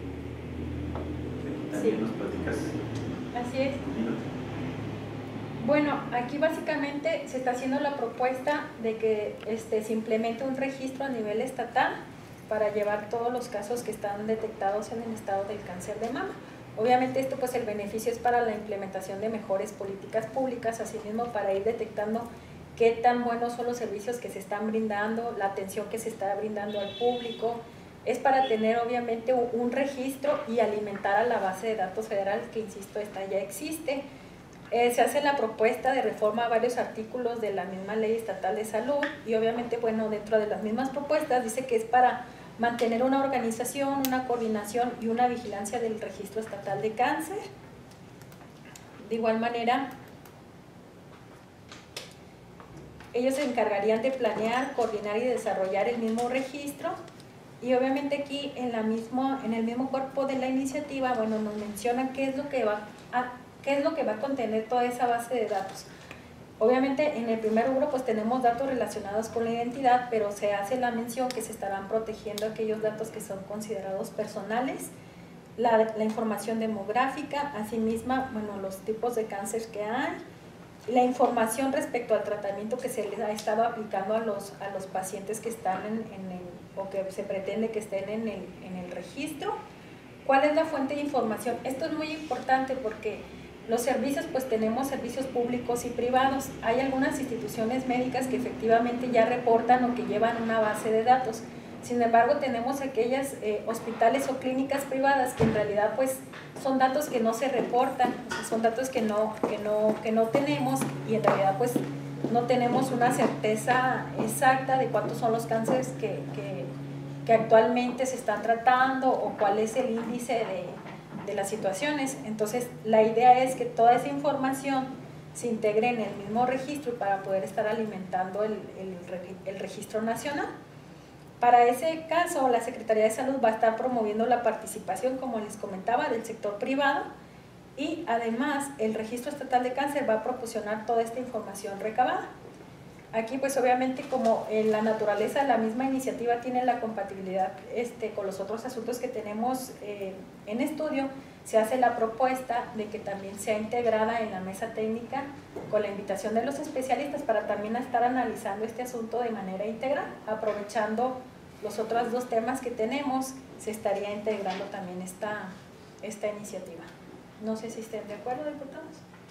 También sí. nos platicas. Así es. Bueno, aquí básicamente se está haciendo la propuesta de que este, se implemente un registro a nivel estatal para llevar todos los casos que están detectados en el estado del cáncer de mama. Obviamente esto pues el beneficio es para la implementación de mejores políticas públicas, asimismo para ir detectando qué tan buenos son los servicios que se están brindando, la atención que se está brindando al público. Es para tener obviamente un, un registro y alimentar a la base de datos federal que, insisto, esta ya existe. Eh, se hace la propuesta de reforma a varios artículos de la misma Ley Estatal de Salud y obviamente, bueno, dentro de las mismas propuestas dice que es para mantener una organización, una coordinación y una vigilancia del Registro Estatal de Cáncer. De igual manera, ellos se encargarían de planear, coordinar y desarrollar el mismo registro. Y obviamente aquí en, la mismo, en el mismo cuerpo de la iniciativa, bueno, nos menciona qué es lo que va a, qué es lo que va a contener toda esa base de datos. Obviamente en el primer rubro pues tenemos datos relacionados con la identidad, pero se hace la mención que se estarán protegiendo aquellos datos que son considerados personales, la, la información demográfica, asimismo, bueno, los tipos de cáncer que hay, la información respecto al tratamiento que se les ha estado aplicando a los, a los pacientes que están en, en el, o que se pretende que estén en el, en el registro. ¿Cuál es la fuente de información? Esto es muy importante porque los servicios, pues tenemos servicios públicos y privados. Hay algunas instituciones médicas que efectivamente ya reportan o que llevan una base de datos. Sin embargo, tenemos aquellas eh, hospitales o clínicas privadas que en realidad pues son datos que no se reportan, o sea, son datos que no, que, no, que no tenemos y en realidad pues no tenemos una certeza exacta de cuántos son los cánceres que, que, que actualmente se están tratando o cuál es el índice de, de las situaciones. Entonces, la idea es que toda esa información se integre en el mismo registro para poder estar alimentando el, el, el registro nacional. Para ese caso, la Secretaría de Salud va a estar promoviendo la participación, como les comentaba, del sector privado y además el Registro Estatal de Cáncer va a proporcionar toda esta información recabada. Aquí pues obviamente como en la naturaleza de la misma iniciativa tiene la compatibilidad este, con los otros asuntos que tenemos eh, en estudio, se hace la propuesta de que también sea integrada en la mesa técnica con la invitación de los especialistas para también estar analizando este asunto de manera integral, aprovechando los otros dos temas que tenemos, se estaría integrando también esta, esta iniciativa. No sé si estén de acuerdo, diputados.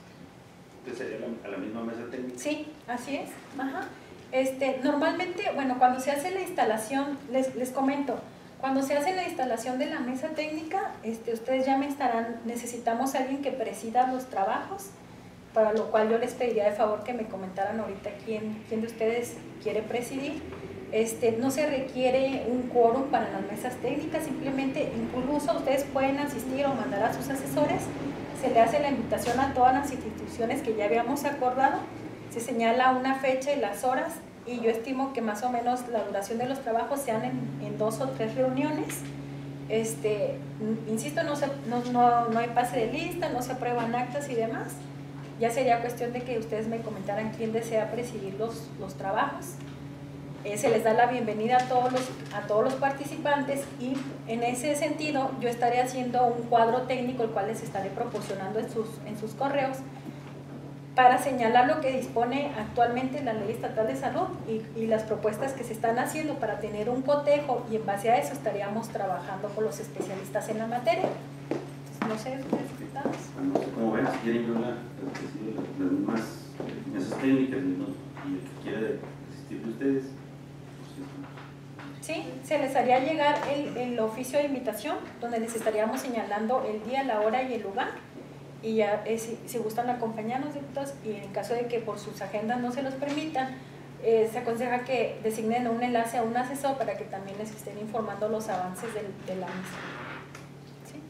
¿Sería a la misma mesa técnica? Sí, así es. Ajá. Este, normalmente, bueno, cuando se hace la instalación, les, les comento, cuando se hace la instalación de la mesa técnica, este, ustedes ya me estarán, necesitamos a alguien que presida los trabajos, para lo cual yo les pediría de favor que me comentaran ahorita quién, quién de ustedes quiere presidir. Este, no se requiere un quórum para las mesas técnicas, simplemente incluso ustedes pueden asistir o mandar a sus asesores, se le hace la invitación a todas las instituciones que ya habíamos acordado, se señala una fecha y las horas, y yo estimo que más o menos la duración de los trabajos sean en, en dos o tres reuniones. Este, insisto, no, se, no, no, no hay pase de lista, no se aprueban actas y demás. Ya sería cuestión de que ustedes me comentaran quién desea presidir los, los trabajos. Eh, se les da la bienvenida a todos, los, a todos los participantes, y en ese sentido yo estaré haciendo un cuadro técnico el cual les estaré proporcionando en sus, en sus correos, para señalar lo que dispone actualmente la Ley Estatal de Salud y, y las propuestas que se están haciendo para tener un cotejo, y en base a eso estaríamos trabajando con los especialistas en la materia. Entonces, no sé, ustedes diputados. No sé cómo ven, si quieren yo la, las mismas mesas técnicas, ¿no? Y el que quiera asistir de ustedes. Sí, se les haría llegar el, el oficio de invitación, donde les estaríamos señalando el día, la hora y el lugar. Y ya, eh, si, si gustan acompañarnos, diputados, y en caso de que por sus agendas no se los permitan, eh, se aconseja que designen un enlace a un asesor para que también les estén informando los avances del, de la mesa. ¿Sí?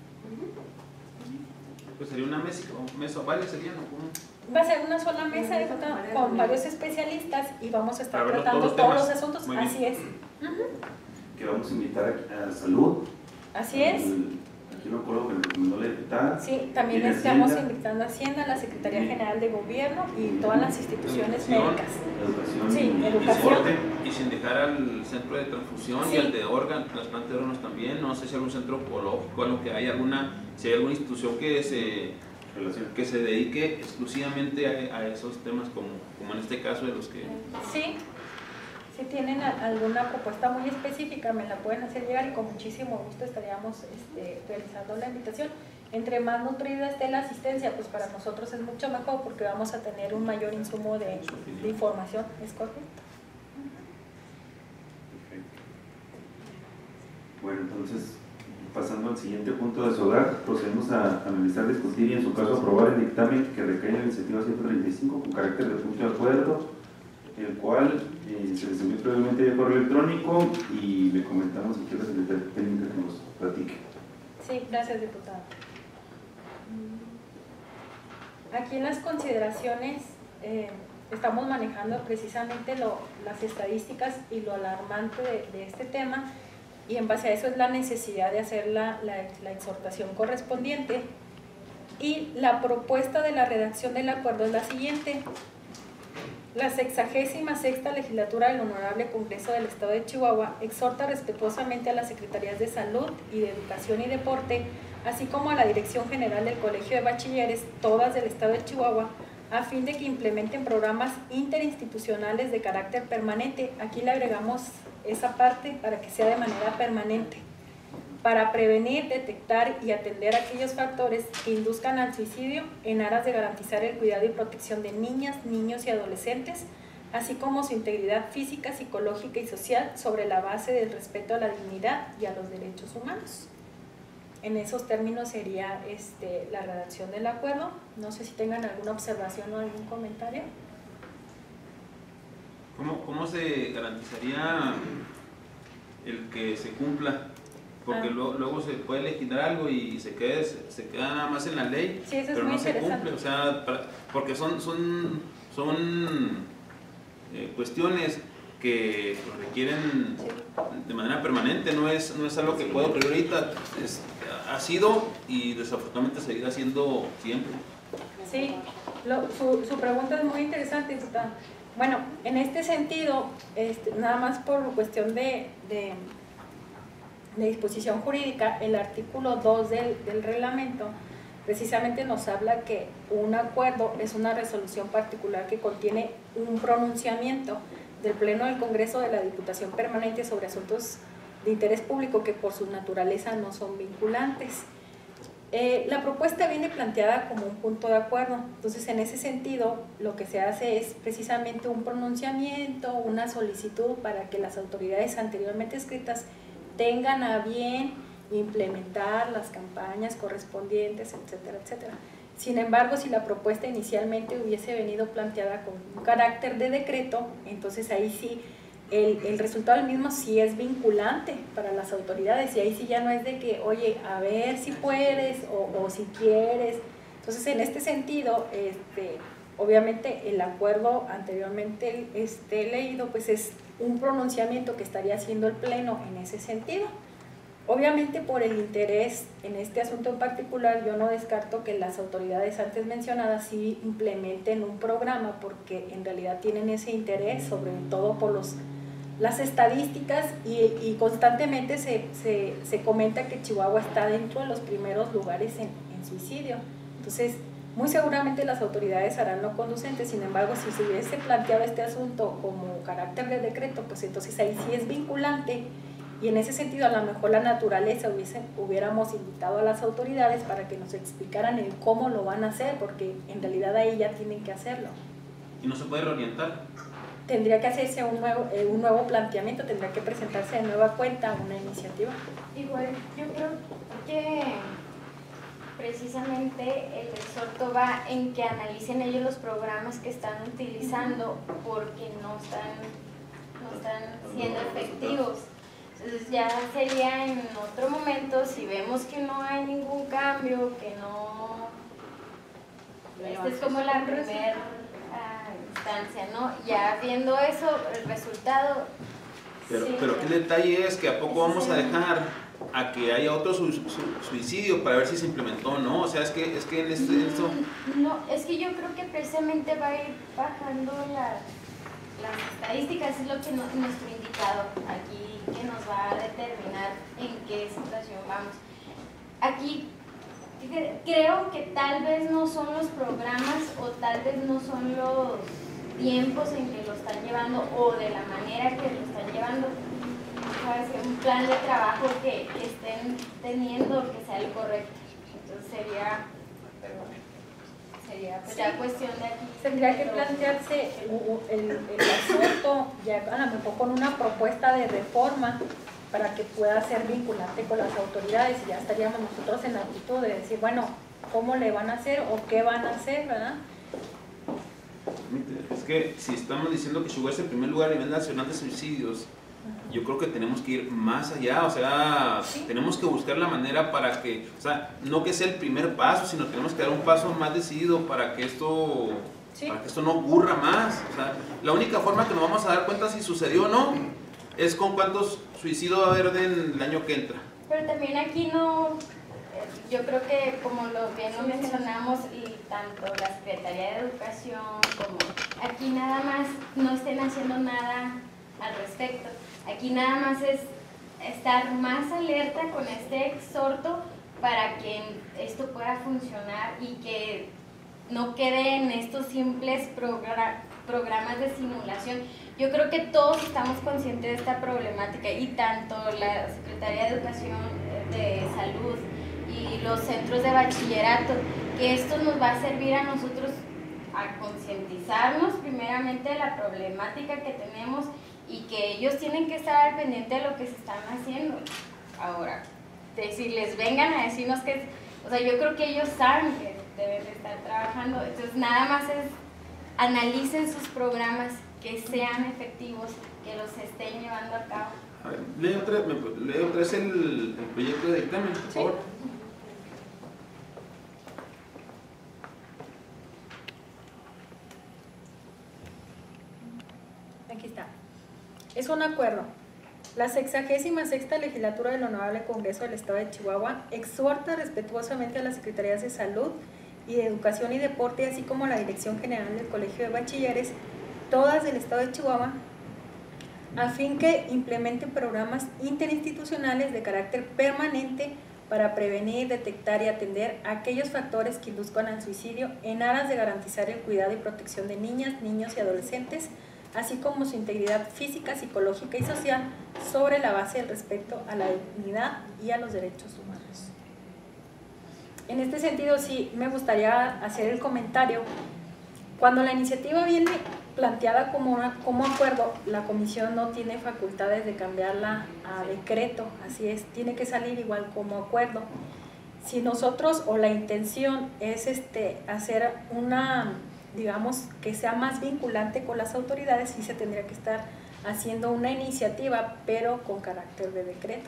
Pues sería una mesa, o mesa, varias serían, ¿o cómo? Va a ser una sola mesa, diputado, con varios especialistas, y vamos a estar Para verlo tratando todos todos los los temas. asuntos. Muy bien. Así es. Ujú. Que vamos a invitar a, a Salud. Así es. El, aquí me acuerdo que me recomendó la diputada. Sí, también Y de estamos Hacienda. invitando a Hacienda, la Secretaría Sí. General de Gobierno y todas las instituciones Educación. médicas. Educación Sí, y, educación. deporte. Y sin dejar al centro de transfusión Sí. y el de órganos, trasplante de órganos también, no sé si algún centro oncológico, algo que hay alguna, si hay alguna institución que se, Relación. que se dedique exclusivamente a, a esos temas, como, como en este caso de los que... Sí, si tienen a- alguna propuesta muy específica me la pueden hacer llegar, y con muchísimo gusto estaríamos este, realizando la invitación. Entre más nutrida esté la asistencia, pues para nosotros es mucho mejor, porque vamos a tener un mayor insumo de, de información. ¿Es correcto? Perfecto. Bueno, entonces, pasando al siguiente punto de su hogar, procedemos a analizar, discutir y en su caso aprobar el dictamen que recae en la iniciativa ciento treinta y cinco con carácter de punto de acuerdo, el cual eh, se les envió previamente de correo electrónico, y le comentamos aquí a la secretaria técnica que nos platique. Sí, gracias, diputado. Aquí en las consideraciones eh, estamos manejando precisamente lo, las estadísticas y lo alarmante de, de este tema, y en base a eso es la necesidad de hacer la, la, la exhortación correspondiente. Y la propuesta de la redacción del acuerdo es la siguiente. La sexagésima sexta legislatura del Honorable Congreso del Estado de Chihuahua exhorta respetuosamente a las Secretarías de Salud y de Educación y Deporte, así como a la Dirección General del Colegio de Bachilleres, todas del Estado de Chihuahua, a fin de que implementen programas interinstitucionales de carácter permanente. Aquí le agregamos esa parte para que sea de manera permanente, para prevenir, detectar y atender aquellos factores que induzcan al suicidio en aras de garantizar el cuidado y protección de niñas, niños y adolescentes, así como su integridad física, psicológica y social sobre la base del respeto a la dignidad y a los derechos humanos. En esos términos sería este, la redacción del acuerdo. No sé si tengan alguna observación o algún comentario. ¿Cómo, cómo se garantizaría el que se cumpla? Porque Ah. luego, luego se puede legislar algo y se queda, se, se queda nada más en la ley, Sí, eso es pero muy no se interesante. cumple, o sea, para- porque son, son, son eh, cuestiones que requieren Sí. de manera permanente, no es, no es algo que pueda ocurrir ahorita, es- ha sido y desafortunadamente seguirá siendo siempre. Sí, lo- su, su pregunta es muy interesante, diputada. Bueno, en este sentido, este, nada más por cuestión de, de, de disposición jurídica, el artículo dos del, del reglamento precisamente nos habla que un acuerdo es una resolución particular que contiene un pronunciamiento del Pleno del Congreso de la Diputación Permanente sobre asuntos de interés público que por su naturaleza no son vinculantes. Eh, la propuesta viene planteada como un punto de acuerdo, entonces en ese sentido lo que se hace es precisamente un pronunciamiento, una solicitud para que las autoridades anteriormente escritas tengan a bien implementar las campañas correspondientes, etcétera, etcétera. Sin embargo, si la propuesta inicialmente hubiese venido planteada con un carácter de decreto, entonces ahí sí el, el resultado del mismo sí es vinculante para las autoridades, y ahí sí ya no es de que, oye, a ver si puedes o, o si quieres. Entonces, en este sentido, este, obviamente el acuerdo anteriormente este, leído, pues es un pronunciamiento que estaría haciendo el Pleno en ese sentido. Obviamente, por el interés en este asunto en particular, yo no descarto que las autoridades antes mencionadas sí implementen un programa, porque en realidad tienen ese interés, sobre todo por los, las estadísticas, y, y constantemente se, se, se comenta que Chihuahua está dentro de los primeros lugares en, en suicidio. Entonces, muy seguramente las autoridades harán lo conducente. Sin embargo, si se hubiese planteado este asunto como carácter de decreto, pues entonces ahí sí es vinculante. Y en ese sentido, a lo mejor la naturaleza hubiese, hubiéramos invitado a las autoridades para que nos explicaran el cómo lo van a hacer, porque en realidad ahí ya tienen que hacerlo. ¿Y no se puede reorientar? Tendría que hacerse un nuevo, eh, un nuevo planteamiento, tendría que presentarse de nueva cuenta una iniciativa. Igual, yo creo que precisamente el exhorto va en que analicen ellos los programas que están utilizando, porque no están, no están siendo efectivos. Entonces ya sería en otro momento, si vemos que no hay ningún cambio, que no... Esta es como la primera uh, instancia, ¿no? Ya viendo eso, el resultado... Pero, sí, pero ¿qué detalle es que a poco vamos a dejar a que haya otro su, su, suicidio para ver si se implementó o no? O sea, es que, es que en este, esto... No, es que yo creo que precisamente va a ir bajando la, las estadísticas, es lo que no, nuestro indicador aquí que nos va a determinar en qué situación vamos. Aquí creo que tal vez no son los programas o tal vez no son los tiempos en que lo están llevando o de la manera que lo están llevando. ¿Sabes? Un plan de trabajo que, que estén teniendo que sea el correcto. Entonces sería, perdón, sería pues ya cuestión de aquí. Tendría que plantearse el, el, el asunto ya a lo mejor con una propuesta de reforma para que pueda ser vinculante con las autoridades, y ya estaríamos nosotros en la actitud de decir, bueno, ¿cómo le van a hacer o qué van a hacer, verdad? Es que si estamos diciendo que Chihuahua es el primer lugar a nivel nacional de suicidios, yo creo que tenemos que ir más allá, o sea, ¿sí? Tenemos que buscar la manera para que, o sea, no que sea el primer paso, sino tenemos que dar un paso más decidido para que esto, ¿sí? Para que esto no ocurra más. O sea, la única forma que nos vamos a dar cuenta si sucedió o no es con cuántos suicidios va a haber en el año que entra. Pero también aquí no, yo creo que como lo bien lo mencionamos, y tanto la Secretaría de Educación como aquí nada más no estén haciendo nada al respecto. Aquí nada más es estar más alerta con este exhorto para que esto pueda funcionar y que no quede en estos simples progra programas de simulación. Yo creo que todos estamos conscientes de esta problemática, y tanto la Secretaría de Educación, de Salud y los centros de bachillerato, que esto nos va a servir a nosotros a concientizarnos primeramente de la problemática que tenemos, y que ellos tienen que estar al pendiente de lo que se están haciendo. Ahora, decirles, vengan a decirnos que, o sea, yo creo que ellos saben que deben de estar trabajando. Entonces, nada más es, analicen sus programas, que sean efectivos, que los estén llevando a cabo. A ver, lee otra, lee otra vez el, el proyecto de dictamen, por favor. Sí. Aquí está. Es un acuerdo. La sexagésima sexta legislatura del Honorable Congreso del Estado de Chihuahua exhorta respetuosamente a las Secretarías de Salud y de Educación y Deporte, así como a la Dirección General del Colegio de Bachilleres, todas del Estado de Chihuahua, a fin que implementen programas interinstitucionales de carácter permanente para prevenir, detectar y atender aquellos factores que induzcan al suicidio en aras de garantizar el cuidado y protección de niñas, niños y adolescentes, así como su integridad física, psicológica y social, sobre la base del respeto a la dignidad y a los derechos humanos. En este sentido, sí me gustaría hacer el comentario. Cuando la iniciativa viene planteada como, una, como acuerdo, la comisión no tiene facultades de cambiarla a decreto, así es, tiene que salir igual como acuerdo. Si nosotros, o la intención es este, hacer una, digamos, que sea más vinculante con las autoridades, sí se tendría que estar haciendo una iniciativa, pero con carácter de decreto.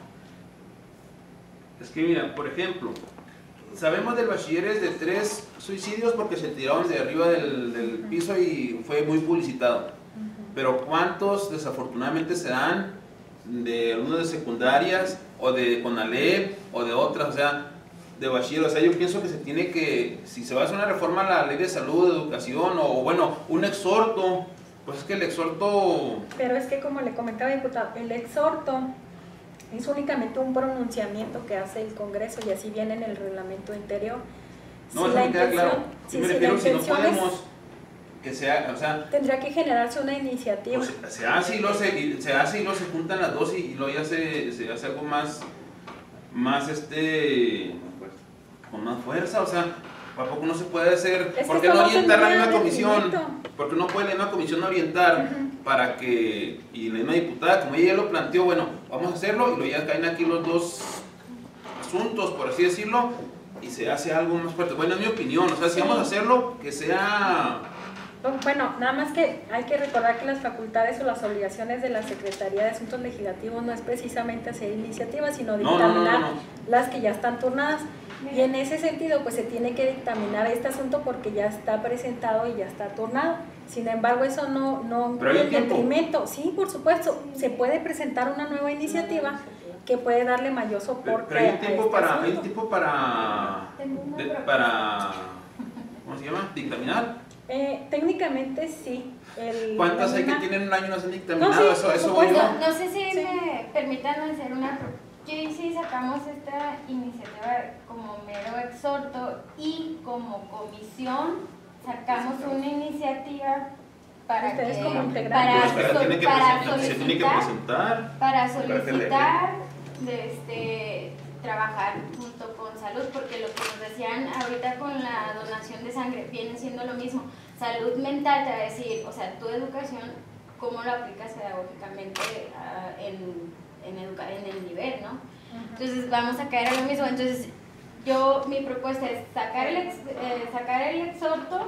Es que mira, por ejemplo, sabemos del bachilleres de tres suicidios porque se tiraron de arriba del, del piso y fue muy publicitado. Pero ¿cuántos desafortunadamente se dan de alumnos de secundarias o de CONALEP o de otras, o sea, de bachiller? O sea, yo pienso que se tiene que, si se va a hacer una reforma a la ley de salud, de educación, o bueno, un exhorto, pues es que el exhorto... Pero es que, como le comentaba, diputado, el exhorto es únicamente un pronunciamiento que hace el Congreso y así viene en el reglamento interior. No, si eso la me queda claro. si, Yo me si refiero, la si no intención podemos, es, que sea, o sea... tendría que generarse una iniciativa. Pues se, se hace y luego se, y se hace y luego se juntan las dos y, y luego ya se, se hace algo más, más este, con más fuerza, o sea, ¿a poco no se puede hacer? Es ¿Por que qué no estamos orientar la en misma un comisión? reglamento. Porque no puede la misma comisión orientar Ujú. para que, y la misma diputada, como ella ya lo planteó, bueno, vamos a hacerlo y luego ya caen aquí los dos asuntos, por así decirlo, y se hace algo más fuerte. Bueno, es mi opinión, o sea, si Sí. vamos a hacerlo, que sea... Bueno, nada más que hay que recordar que las facultades o las obligaciones de la Secretaría de Asuntos Legislativos no es precisamente hacer iniciativas, sino No, no, dictaminar no, no, no. las que ya están turnadas. Y en ese sentido, pues se tiene que dictaminar este asunto porque ya está presentado y ya está turnado. Sin embargo, eso no, no Pero hay el tiempo. detrimento. Sí, por supuesto, se puede presentar una nueva iniciativa que puede darle mayor Pero, soporte pero hay un a tiempo este para, hay un asunto. tiempo para, Tengo una de- propuesta. para, ¿cómo se llama? Dictaminar. Eh, técnicamente sí. El- ¿Cuántas la hay que misma- tienen un año y no se han dictaminado? No, sí, eso, por eso voy supuesto. yo. No, no sé si Sí. me permitan hacer una propuesta. Yo y sí sacamos esta iniciativa como mero exhorto y como comisión sacamos una iniciativa para Ustedes que como Pero integrantes. para, espera, sol- tiene que para presentar, se tiene que solicitar presentar. para Para que le- solicitar de este trabajar junto con salud, porque lo que nos decían ahorita con la donación de sangre viene siendo lo mismo. Salud mental te va a decir, o sea, tu educación, ¿cómo lo aplicas pedagógicamente ah, en, en, educa en el nivel, ¿no? Entonces vamos a caer a lo mismo. Entonces yo, mi propuesta es sacar el, ex, eh, sacar el exhorto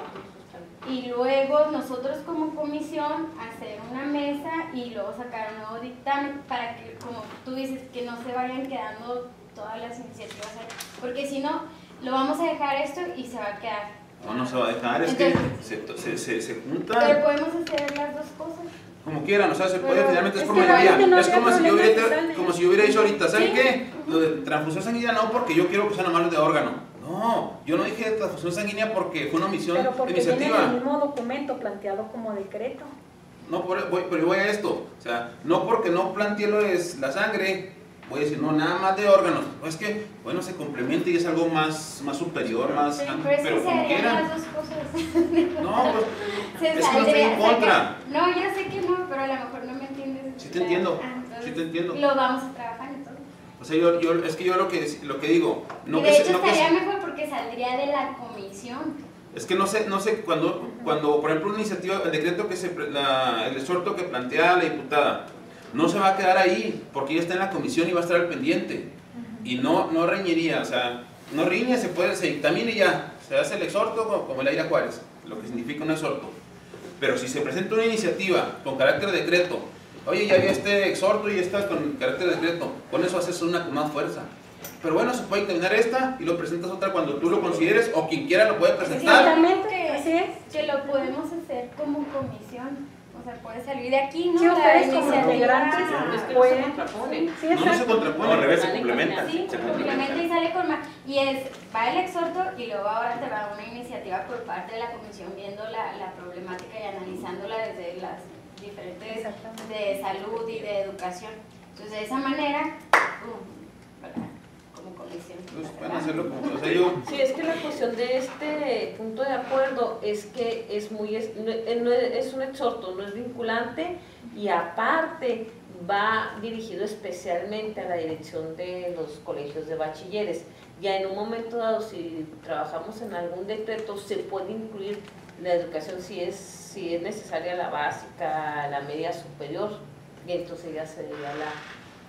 y luego nosotros como comisión hacer una mesa y luego sacar un nuevo dictamen para que, como tú dices, que no se vayan quedando todas las iniciativas ahí, porque si no, lo vamos a dejar esto y se va a quedar. No, no se va a dejar, es que se, se, se, se Pero juntan podemos hacer las dos cosas. como quieran, o sea, se puede, Pero finalmente es es por que mayoría. realmente no Es había como si, yo problema hubiera, si sale. como si yo hubiera dicho ahorita, ¿saben Sí. qué? Lo de transfusión sanguínea no, porque yo quiero que sea nomás de órgano. No, yo no dije transfusión sanguínea porque fue una omisión Pero de porque viene en el iniciativa. mismo documento planteado como decreto. No, por, voy, pero voy a esto, o sea, no porque no planteé lo de la sangre, voy a decir, no, nada más de órganos. Pues es que, bueno, se complementa y es algo más, más superior, más, Sí, pero es que pero se como harían quieran. las dos cosas. No, pues, Se es que no estoy saldría- en contra. No, yo sé que no, pero a lo mejor no me entiendes. Sí te entiendo, Ah, entonces sí te entiendo. Lo vamos a trabajar entonces. O sea, yo, yo, es que yo lo que, lo que digo, no y que de se- hecho no que se- estaría mejor porque saldría de la comisión. es que no sé, no sé, cuando, cuando por ejemplo una iniciativa, el decreto que se, pre- la, el exhorto que plantea la diputada, no se va a quedar ahí, porque ya está en la comisión y va a estar al pendiente. Y no, no reñiría, o sea, no riñe, se puede, se dictamina y ya, se hace el exhorto como, como el Aira Juárez, lo que significa un exhorto. Pero si se presenta una iniciativa con carácter de decreto, oye, ya había este exhorto y esta con carácter de decreto, con eso haces una con más fuerza. Pero bueno, se puede dictaminar esta y lo presentas otra cuando tú lo consideres o quien quiera lo puede presentar. Exactamente, así es. Que lo podemos hacer como comisión. O sea, puede salir de aquí, ¿no? Sí, La ustedes como iniciativa- integrantes Es que no se pueden. contraponen. Sí, No, no se exacto. contrapone. No, al revés, se Sale complementa. caminando. Sí, Se complementa y sale con más. Y es, va el exhorto y luego ahora te va una iniciativa por parte de la comisión viendo la, la problemática y analizándola desde las diferentes Exactamente. de salud y de educación. Entonces, de esa manera, pum, ¿verdad? Como comisión. Pues pueden ¿verdad? hacerlo como, o sea, yo, Sí, es que la cuestión de este punto de acuerdo es que es muy es, no, eh, no es es un exhorto, no es vinculante y aparte va dirigido especialmente a la dirección de los colegios de bachilleres. Ya en un momento dado, si trabajamos en algún decreto, se puede incluir la educación si es, si es necesaria la básica, la media superior, y entonces ya sería la,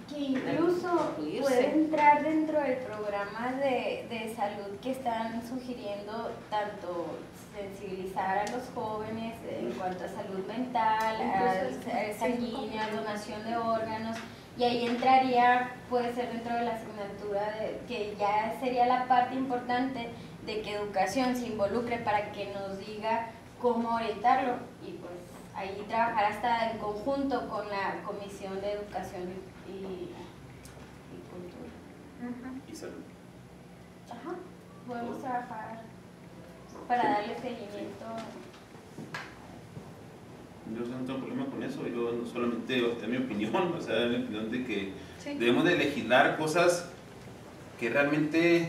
Que incluso puede entrar dentro del programa de, de salud que están sugiriendo tanto sensibilizar a los jóvenes en cuanto a salud mental, a sanguínea, donación de órganos, y ahí entraría, puede ser dentro de la asignatura, de, que ya sería la parte importante de que educación se involucre para que nos diga cómo orientarlo, y pues ahí trabajar hasta en conjunto con la Comisión de Educación y, y Cultura. Uh-huh. Y salud. Ajá, podemos trabajar para darle seguimiento. Yo no tengo problema con eso, yo no solamente, es mi opinión, o sea, es mi opinión de que sí. debemos de legislar cosas que realmente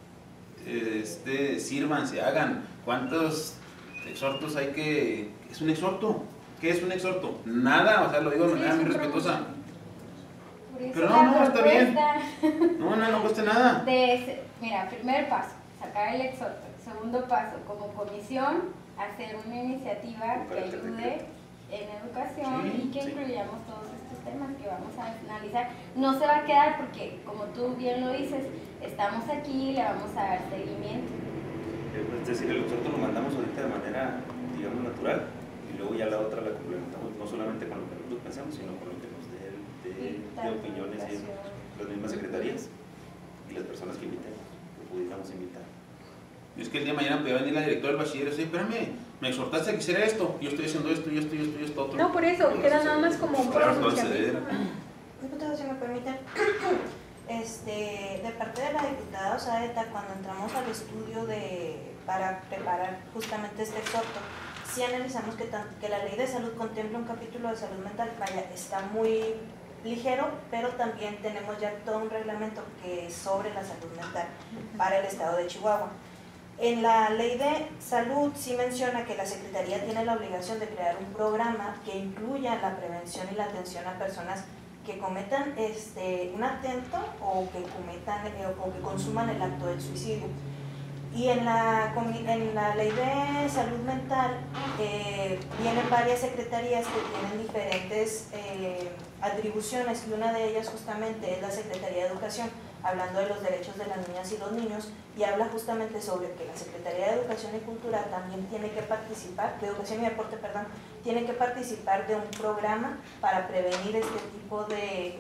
este, sirvan, se hagan. ¿Cuántos exhortos hay que...? ¿Es un exhorto? ¿Qué es un exhorto? Nada, o sea, lo digo de manera sí, muy respetuosa. Pero no, no, está bien. No, no, no cuesta nada. De ese, mira, primer paso, sacar el exhorto. Segundo paso, como comisión, hacer una iniciativa que ayude en educación sí, y que sí. incluyamos todos estos temas que vamos a analizar. No se va a quedar porque, como tú bien lo dices, estamos aquí y le vamos a dar seguimiento. Es decir, el exhorto lo mandamos ahorita de manera, digamos, natural, y luego ya la otra la complementamos, no solamente con lo que nosotros pensamos, sino con lo que nos dé de, de, de opiniones en las mismas secretarías y las personas que invitemos, que pudiéramos invitar. Es que el día de mañana puede venir la directora del bachiller y decir, espérame, me exhortaste a que hiciera esto, yo estoy haciendo esto, yo estoy, yo estoy, esto, otro. No, por eso, no queda nada más como un pronunciamiento. Diputado, si me permiten, este, de parte de la diputada Osaeta, cuando entramos al estudio de, para preparar justamente este exhorto, sí analizamos que, tan, que la ley de salud contempla un capítulo de salud mental, vaya, está muy ligero, pero también tenemos ya todo un reglamento que es sobre la salud mental para el estado de Chihuahua. En la ley de salud sí menciona que la Secretaría tiene la obligación de crear un programa que incluya la prevención y la atención a personas que cometan este, un atento o que cometan eh, o que consuman el acto del suicidio. Y en la, en la ley de salud mental eh, vienen varias secretarías que tienen diferentes eh, atribuciones, y una de ellas justamente es la Secretaría de Educación, hablando de los derechos de las niñas y los niños, y habla justamente sobre que la Secretaría de Educación y Cultura también tiene que participar, de Educación y Deporte, perdón, tiene que participar de un programa para prevenir este tipo de,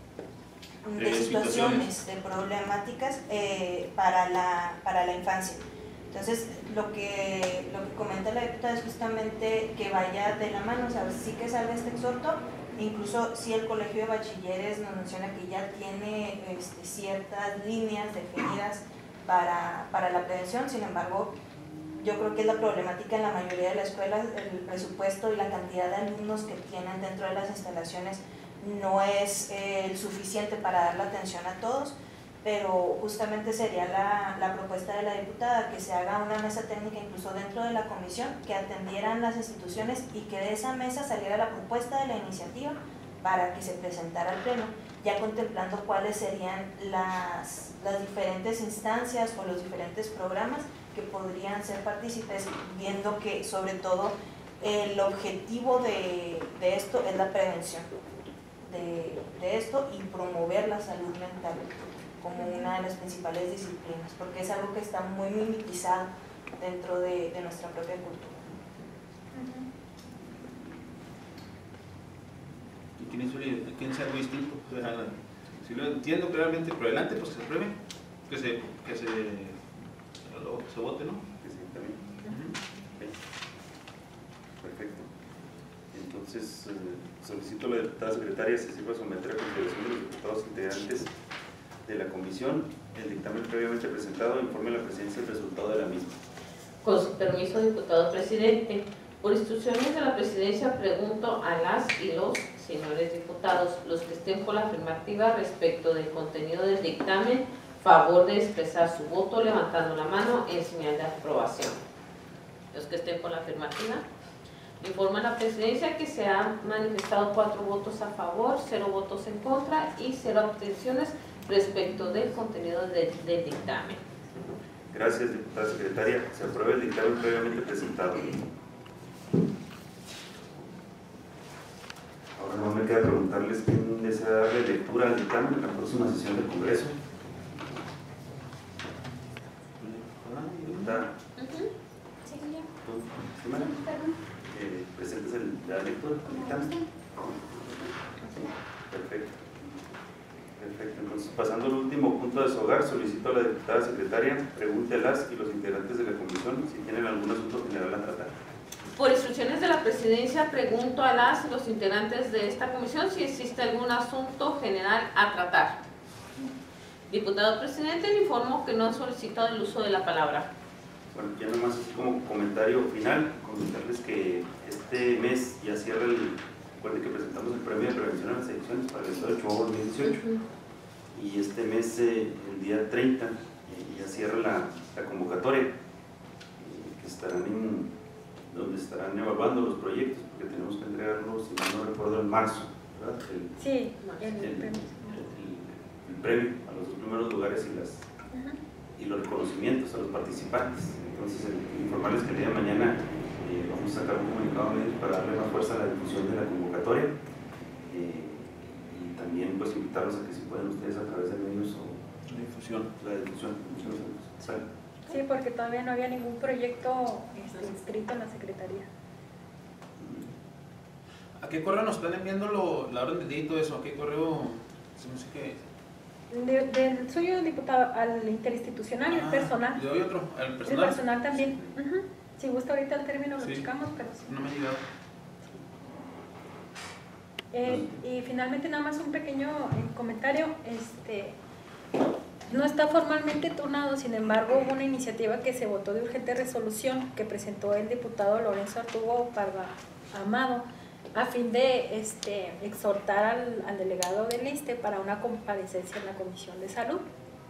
de situaciones, de problemáticas eh, para, la, para la infancia. Entonces, lo que, lo que comenta la diputada es justamente que vaya de la mano, o sea, sí que salga este exhorto. Incluso si el Colegio de Bachilleres nos menciona que ya tiene este, ciertas líneas definidas para, para la prevención, sin embargo, yo creo que es la problemática en la mayoría de las escuelas, el presupuesto y la cantidad de alumnos que tienen dentro de las instalaciones no es eh, el suficiente para dar la atención a todos, pero justamente sería la, la propuesta de la diputada que se haga una mesa técnica incluso dentro de la comisión, que atendieran las instituciones y que de esa mesa saliera la propuesta de la iniciativa para que se presentara al pleno, ya contemplando cuáles serían las, las diferentes instancias o los diferentes programas que podrían ser partícipes, viendo que sobre todo el objetivo de, de esto es la prevención de, de esto y promover la salud mental como una de las principales disciplinas, porque es algo que está muy mimetizado dentro de, de nuestra propia cultura. ¿Y quién es, quién es algo distinto? O sea, si lo entiendo claramente, por adelante, pues que se apruebe, que se, que se, que se vote, ¿no? Que sí, también. Uh-huh. Okay. Perfecto. Entonces, eh, solicito a la diputada secretaria se sirva a someter a consideración de los diputados integrantes de la comisión el dictamen previamente presentado, informe a la presidencia el resultado de la misma. Con su permiso, diputado presidente, por instrucciones de la presidencia pregunto a las y los señores diputados, los que estén por la afirmativa respecto del contenido del dictamen, favor de expresar su voto levantando la mano en señal de aprobación. Los que estén por la afirmativa. Informa a la presidencia que se han manifestado cuatro votos a favor, cero votos en contra y cero abstenciones respecto del contenido de, del dictamen. Gracias, diputada secretaria. Se aprueba el dictamen previamente presentado. Ahora nuevamente me queda preguntarles quién desea darle lectura al dictamen en la próxima sesión del Congreso. ¿Está? Eh, ¿Presentes el, la lectura del dictamen? Perfecto. Perfecto. Entonces, pasando al último punto de su hogar, solicito a la diputada secretaria pregunte a las y los integrantes de la comisión si tienen algún asunto general a tratar. Por instrucciones de la presidencia, pregunto a las y los integrantes de esta comisión si existe algún asunto general a tratar. Diputado presidente, le informo que no ha solicitado el uso de la palabra. Bueno, ya nomás así como comentario final, comentarles que este mes ya cierra el, recuerden que presentamos el premio de prevención a las adicciones para el estado de Chihuahua dos mil dieciocho, uh-huh. Y este mes, eh, el día treinta, eh, ya cierra la, la convocatoria, eh, que estarán en, donde estarán evaluando los proyectos, porque tenemos que entregarlos, si mal no recuerdo, en marzo, ¿verdad? El, sí, el, el, el, el, el, el premio a los dos primeros lugares y las... Uh-huh. Y los reconocimientos a los participantes. Entonces, el, informarles que el día de mañana eh, vamos a sacar un comunicado a medios para darle más fuerza a la difusión de la convocatoria, eh, y también pues invitarlos a que si pueden ustedes a través de medios o la difusión. La difusión. ¿Sale? Sí, porque todavía no había ningún proyecto este, inscrito en la Secretaría. ¿A qué correo nos están enviando lo, la orden de día y todo eso? ¿A qué correo? No sé qué. De, del suyo, diputado, al interinstitucional y ah, el personal. ¿Le doy otro? ¿Al personal? El personal también. Uh-huh. Si gusta ahorita el término lo sí. checamos, pero sí. No me ha llegado. Eh, y finalmente nada más un pequeño eh, comentario. Este, no está formalmente turnado, sin embargo hubo una iniciativa que se votó de urgente resolución que presentó el diputado Lorenzo Arturo Parga Amado, a fin de este, exhortar al, al delegado del ISSSTE para una comparecencia en la Comisión de Salud.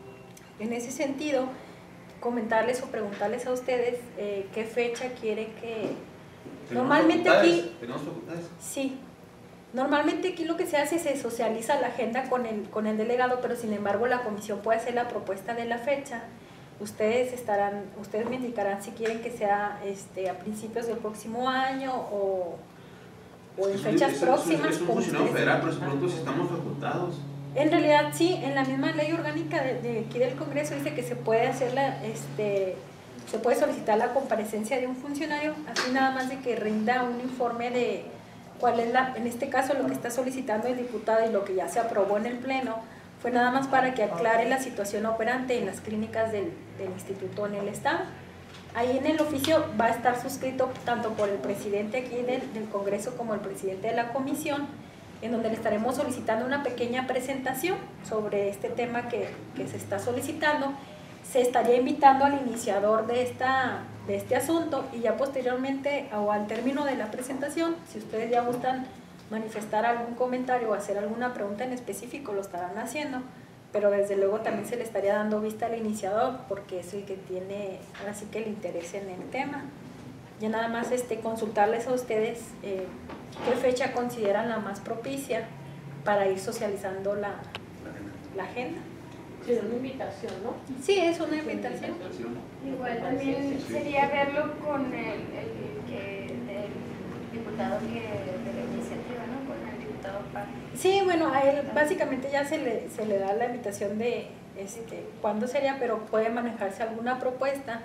En ese sentido, comentarles o preguntarles a ustedes eh, qué fecha quiere que... Normalmente aquí... ¿Tenemos facultades? Sí. Normalmente aquí lo que se hace es se socializa la agenda con el, con el delegado, pero sin embargo la comisión puede hacer la propuesta de la fecha. Ustedes estarán, ustedes me indicarán si quieren que sea este, a principios del próximo año o... o en fechas es, próximas. Es un funcionario federal, pero se pregunta si estamos facultados. En realidad sí, en la misma ley orgánica de, de aquí del Congreso dice que se puede hacer la, este, se puede solicitar la comparecencia de un funcionario, así nada más de que rinda un informe de cuál es la, en este caso lo que está solicitando el diputado y lo que ya se aprobó en el Pleno, fue nada más para que aclare la situación operante en las clínicas del, del instituto en el estado. Ahí en el oficio va a estar suscrito tanto por el presidente aquí del, del Congreso como el presidente de la comisión, en donde le estaremos solicitando una pequeña presentación sobre este tema que, que se está solicitando. Se estaría invitando al iniciador de, esta, de este asunto y ya posteriormente o al término de la presentación, si ustedes ya gustan manifestar algún comentario o hacer alguna pregunta en específico, lo estarán haciendo. Pero desde luego también se le estaría dando vista al iniciador porque es el que tiene ahora sí que el interés en el tema. Ya nada más este, consultarles a ustedes eh, qué fecha consideran la más propicia para ir socializando la, la agenda. Sí, es una invitación, ¿no? Sí, es una invitación. Igual también sería verlo con el, el, que, el diputado que, de la iniciativa, ¿no? Con el diputado Parga. Sí, bueno, a él básicamente ya se le, se le da la invitación de este, cuándo sería, pero puede manejarse alguna propuesta.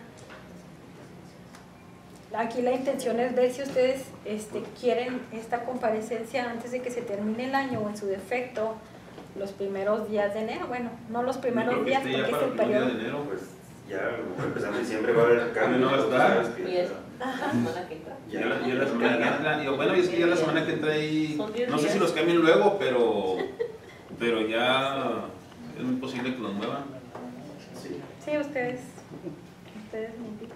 Aquí la intención es ver si ustedes este, quieren esta comparecencia antes de que se termine el año o en su defecto los primeros días de enero. Bueno, no los primeros días porque es el periodo. De enero, pues ya empezando diciembre va a haber cambio, no va a estar. Ajá. Ya la, ya la semana que entra, yo, bueno, es que ya la semana que entra ahí, no sé si los cambien luego, pero, pero ya es muy posible que los muevan. Sí, sí ustedes, ustedes me invitan.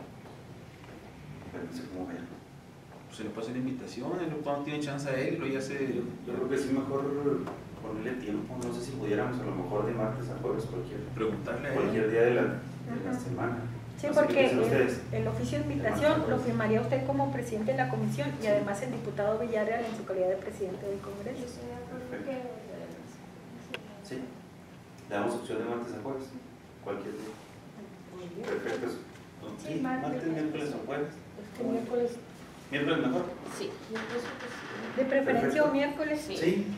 Pues se le puede hacer invitación, cuando tiene chance a él, y luego ya se... Yo creo que sí, mejor ponerle tiempo, no sé si pudiéramos a lo mejor de martes a jueves, cualquier, preguntarle a cualquier él. día de la, de la semana. Sí, no sé porque el, el oficio de invitación lo firmaría usted como presidente de la comisión y además el diputado Villarreal en su calidad de presidente del Congreso. Perfecto. Sí, le damos opción de martes a jueves, cualquier día. Perfecto. Sí, martes, miércoles o jueves. Este miércoles ¿Miércoles mejor? Sí. De preferencia Perfecto. o miércoles. Sí. Sí.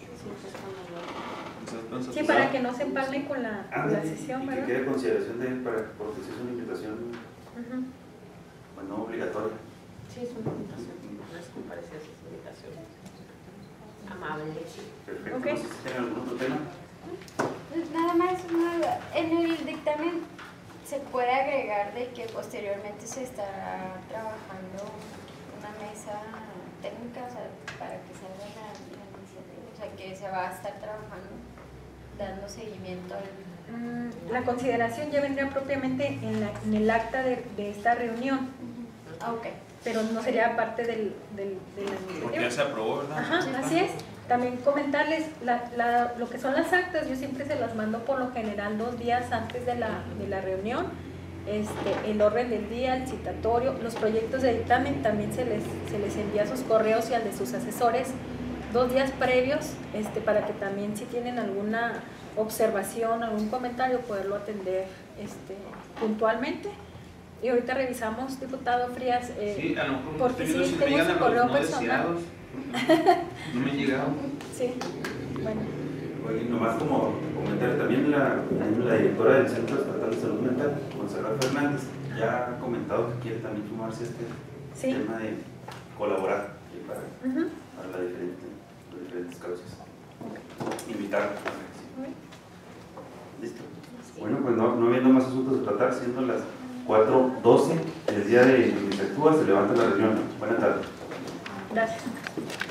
Entonces, Sí, para que no se empalme con la, con la Ándale, sesión, y que ¿verdad? quede consideración de él para, porque si es una invitación, Ujú. pues no obligatoria. Sí, es una invitación. No es comparecencia, es invitación. Amable. Perfecto. Ok. No sé si tienen algún otro tema. Nada más una duda. En el dictamen se puede agregar de que posteriormente se estará trabajando una mesa técnica, o sea, para que salga la, la iniciativa, o sea, que se va a estar trabajando, dando seguimiento al... Mm, La consideración ya vendría propiamente en, la, en el acta de, de esta reunión, Ah, ok. pero no sería parte del, del, de la Porque ya iniciativa. se aprobó, ¿verdad? Ajá, así es. También comentarles, la, la, lo que son las actas, yo siempre se las mando por lo general dos días antes de la, de la reunión. Este, el orden del día, el citatorio, los proyectos de dictamen también se les, se les envía a sus correos y al de sus asesores dos días previos, este, para que también si tienen alguna observación, algún comentario, poderlo atender este, puntualmente. Y ahorita revisamos, diputado Frías, eh, Sí, a lo mejor porque estoy viendo sí si me tengo llegan su a los correo no personal. deseados. No me han llegado. Sí, bueno. Oye, nomás como comentar también la, la directora del Centro Estatal de Salud Mental, Monserrat Fernández, ya ha comentado que quiere también sumarse a este Sí. tema de colaborar eh, para, Ujú. para la diferente, las diferentes causas. Invitar a que participen. Listo. Bueno, pues no, no habiendo más asuntos de tratar, siendo las cuatro doce, el día de Iniciativa, se levanta la reunión. Buenas tardes. Gracias.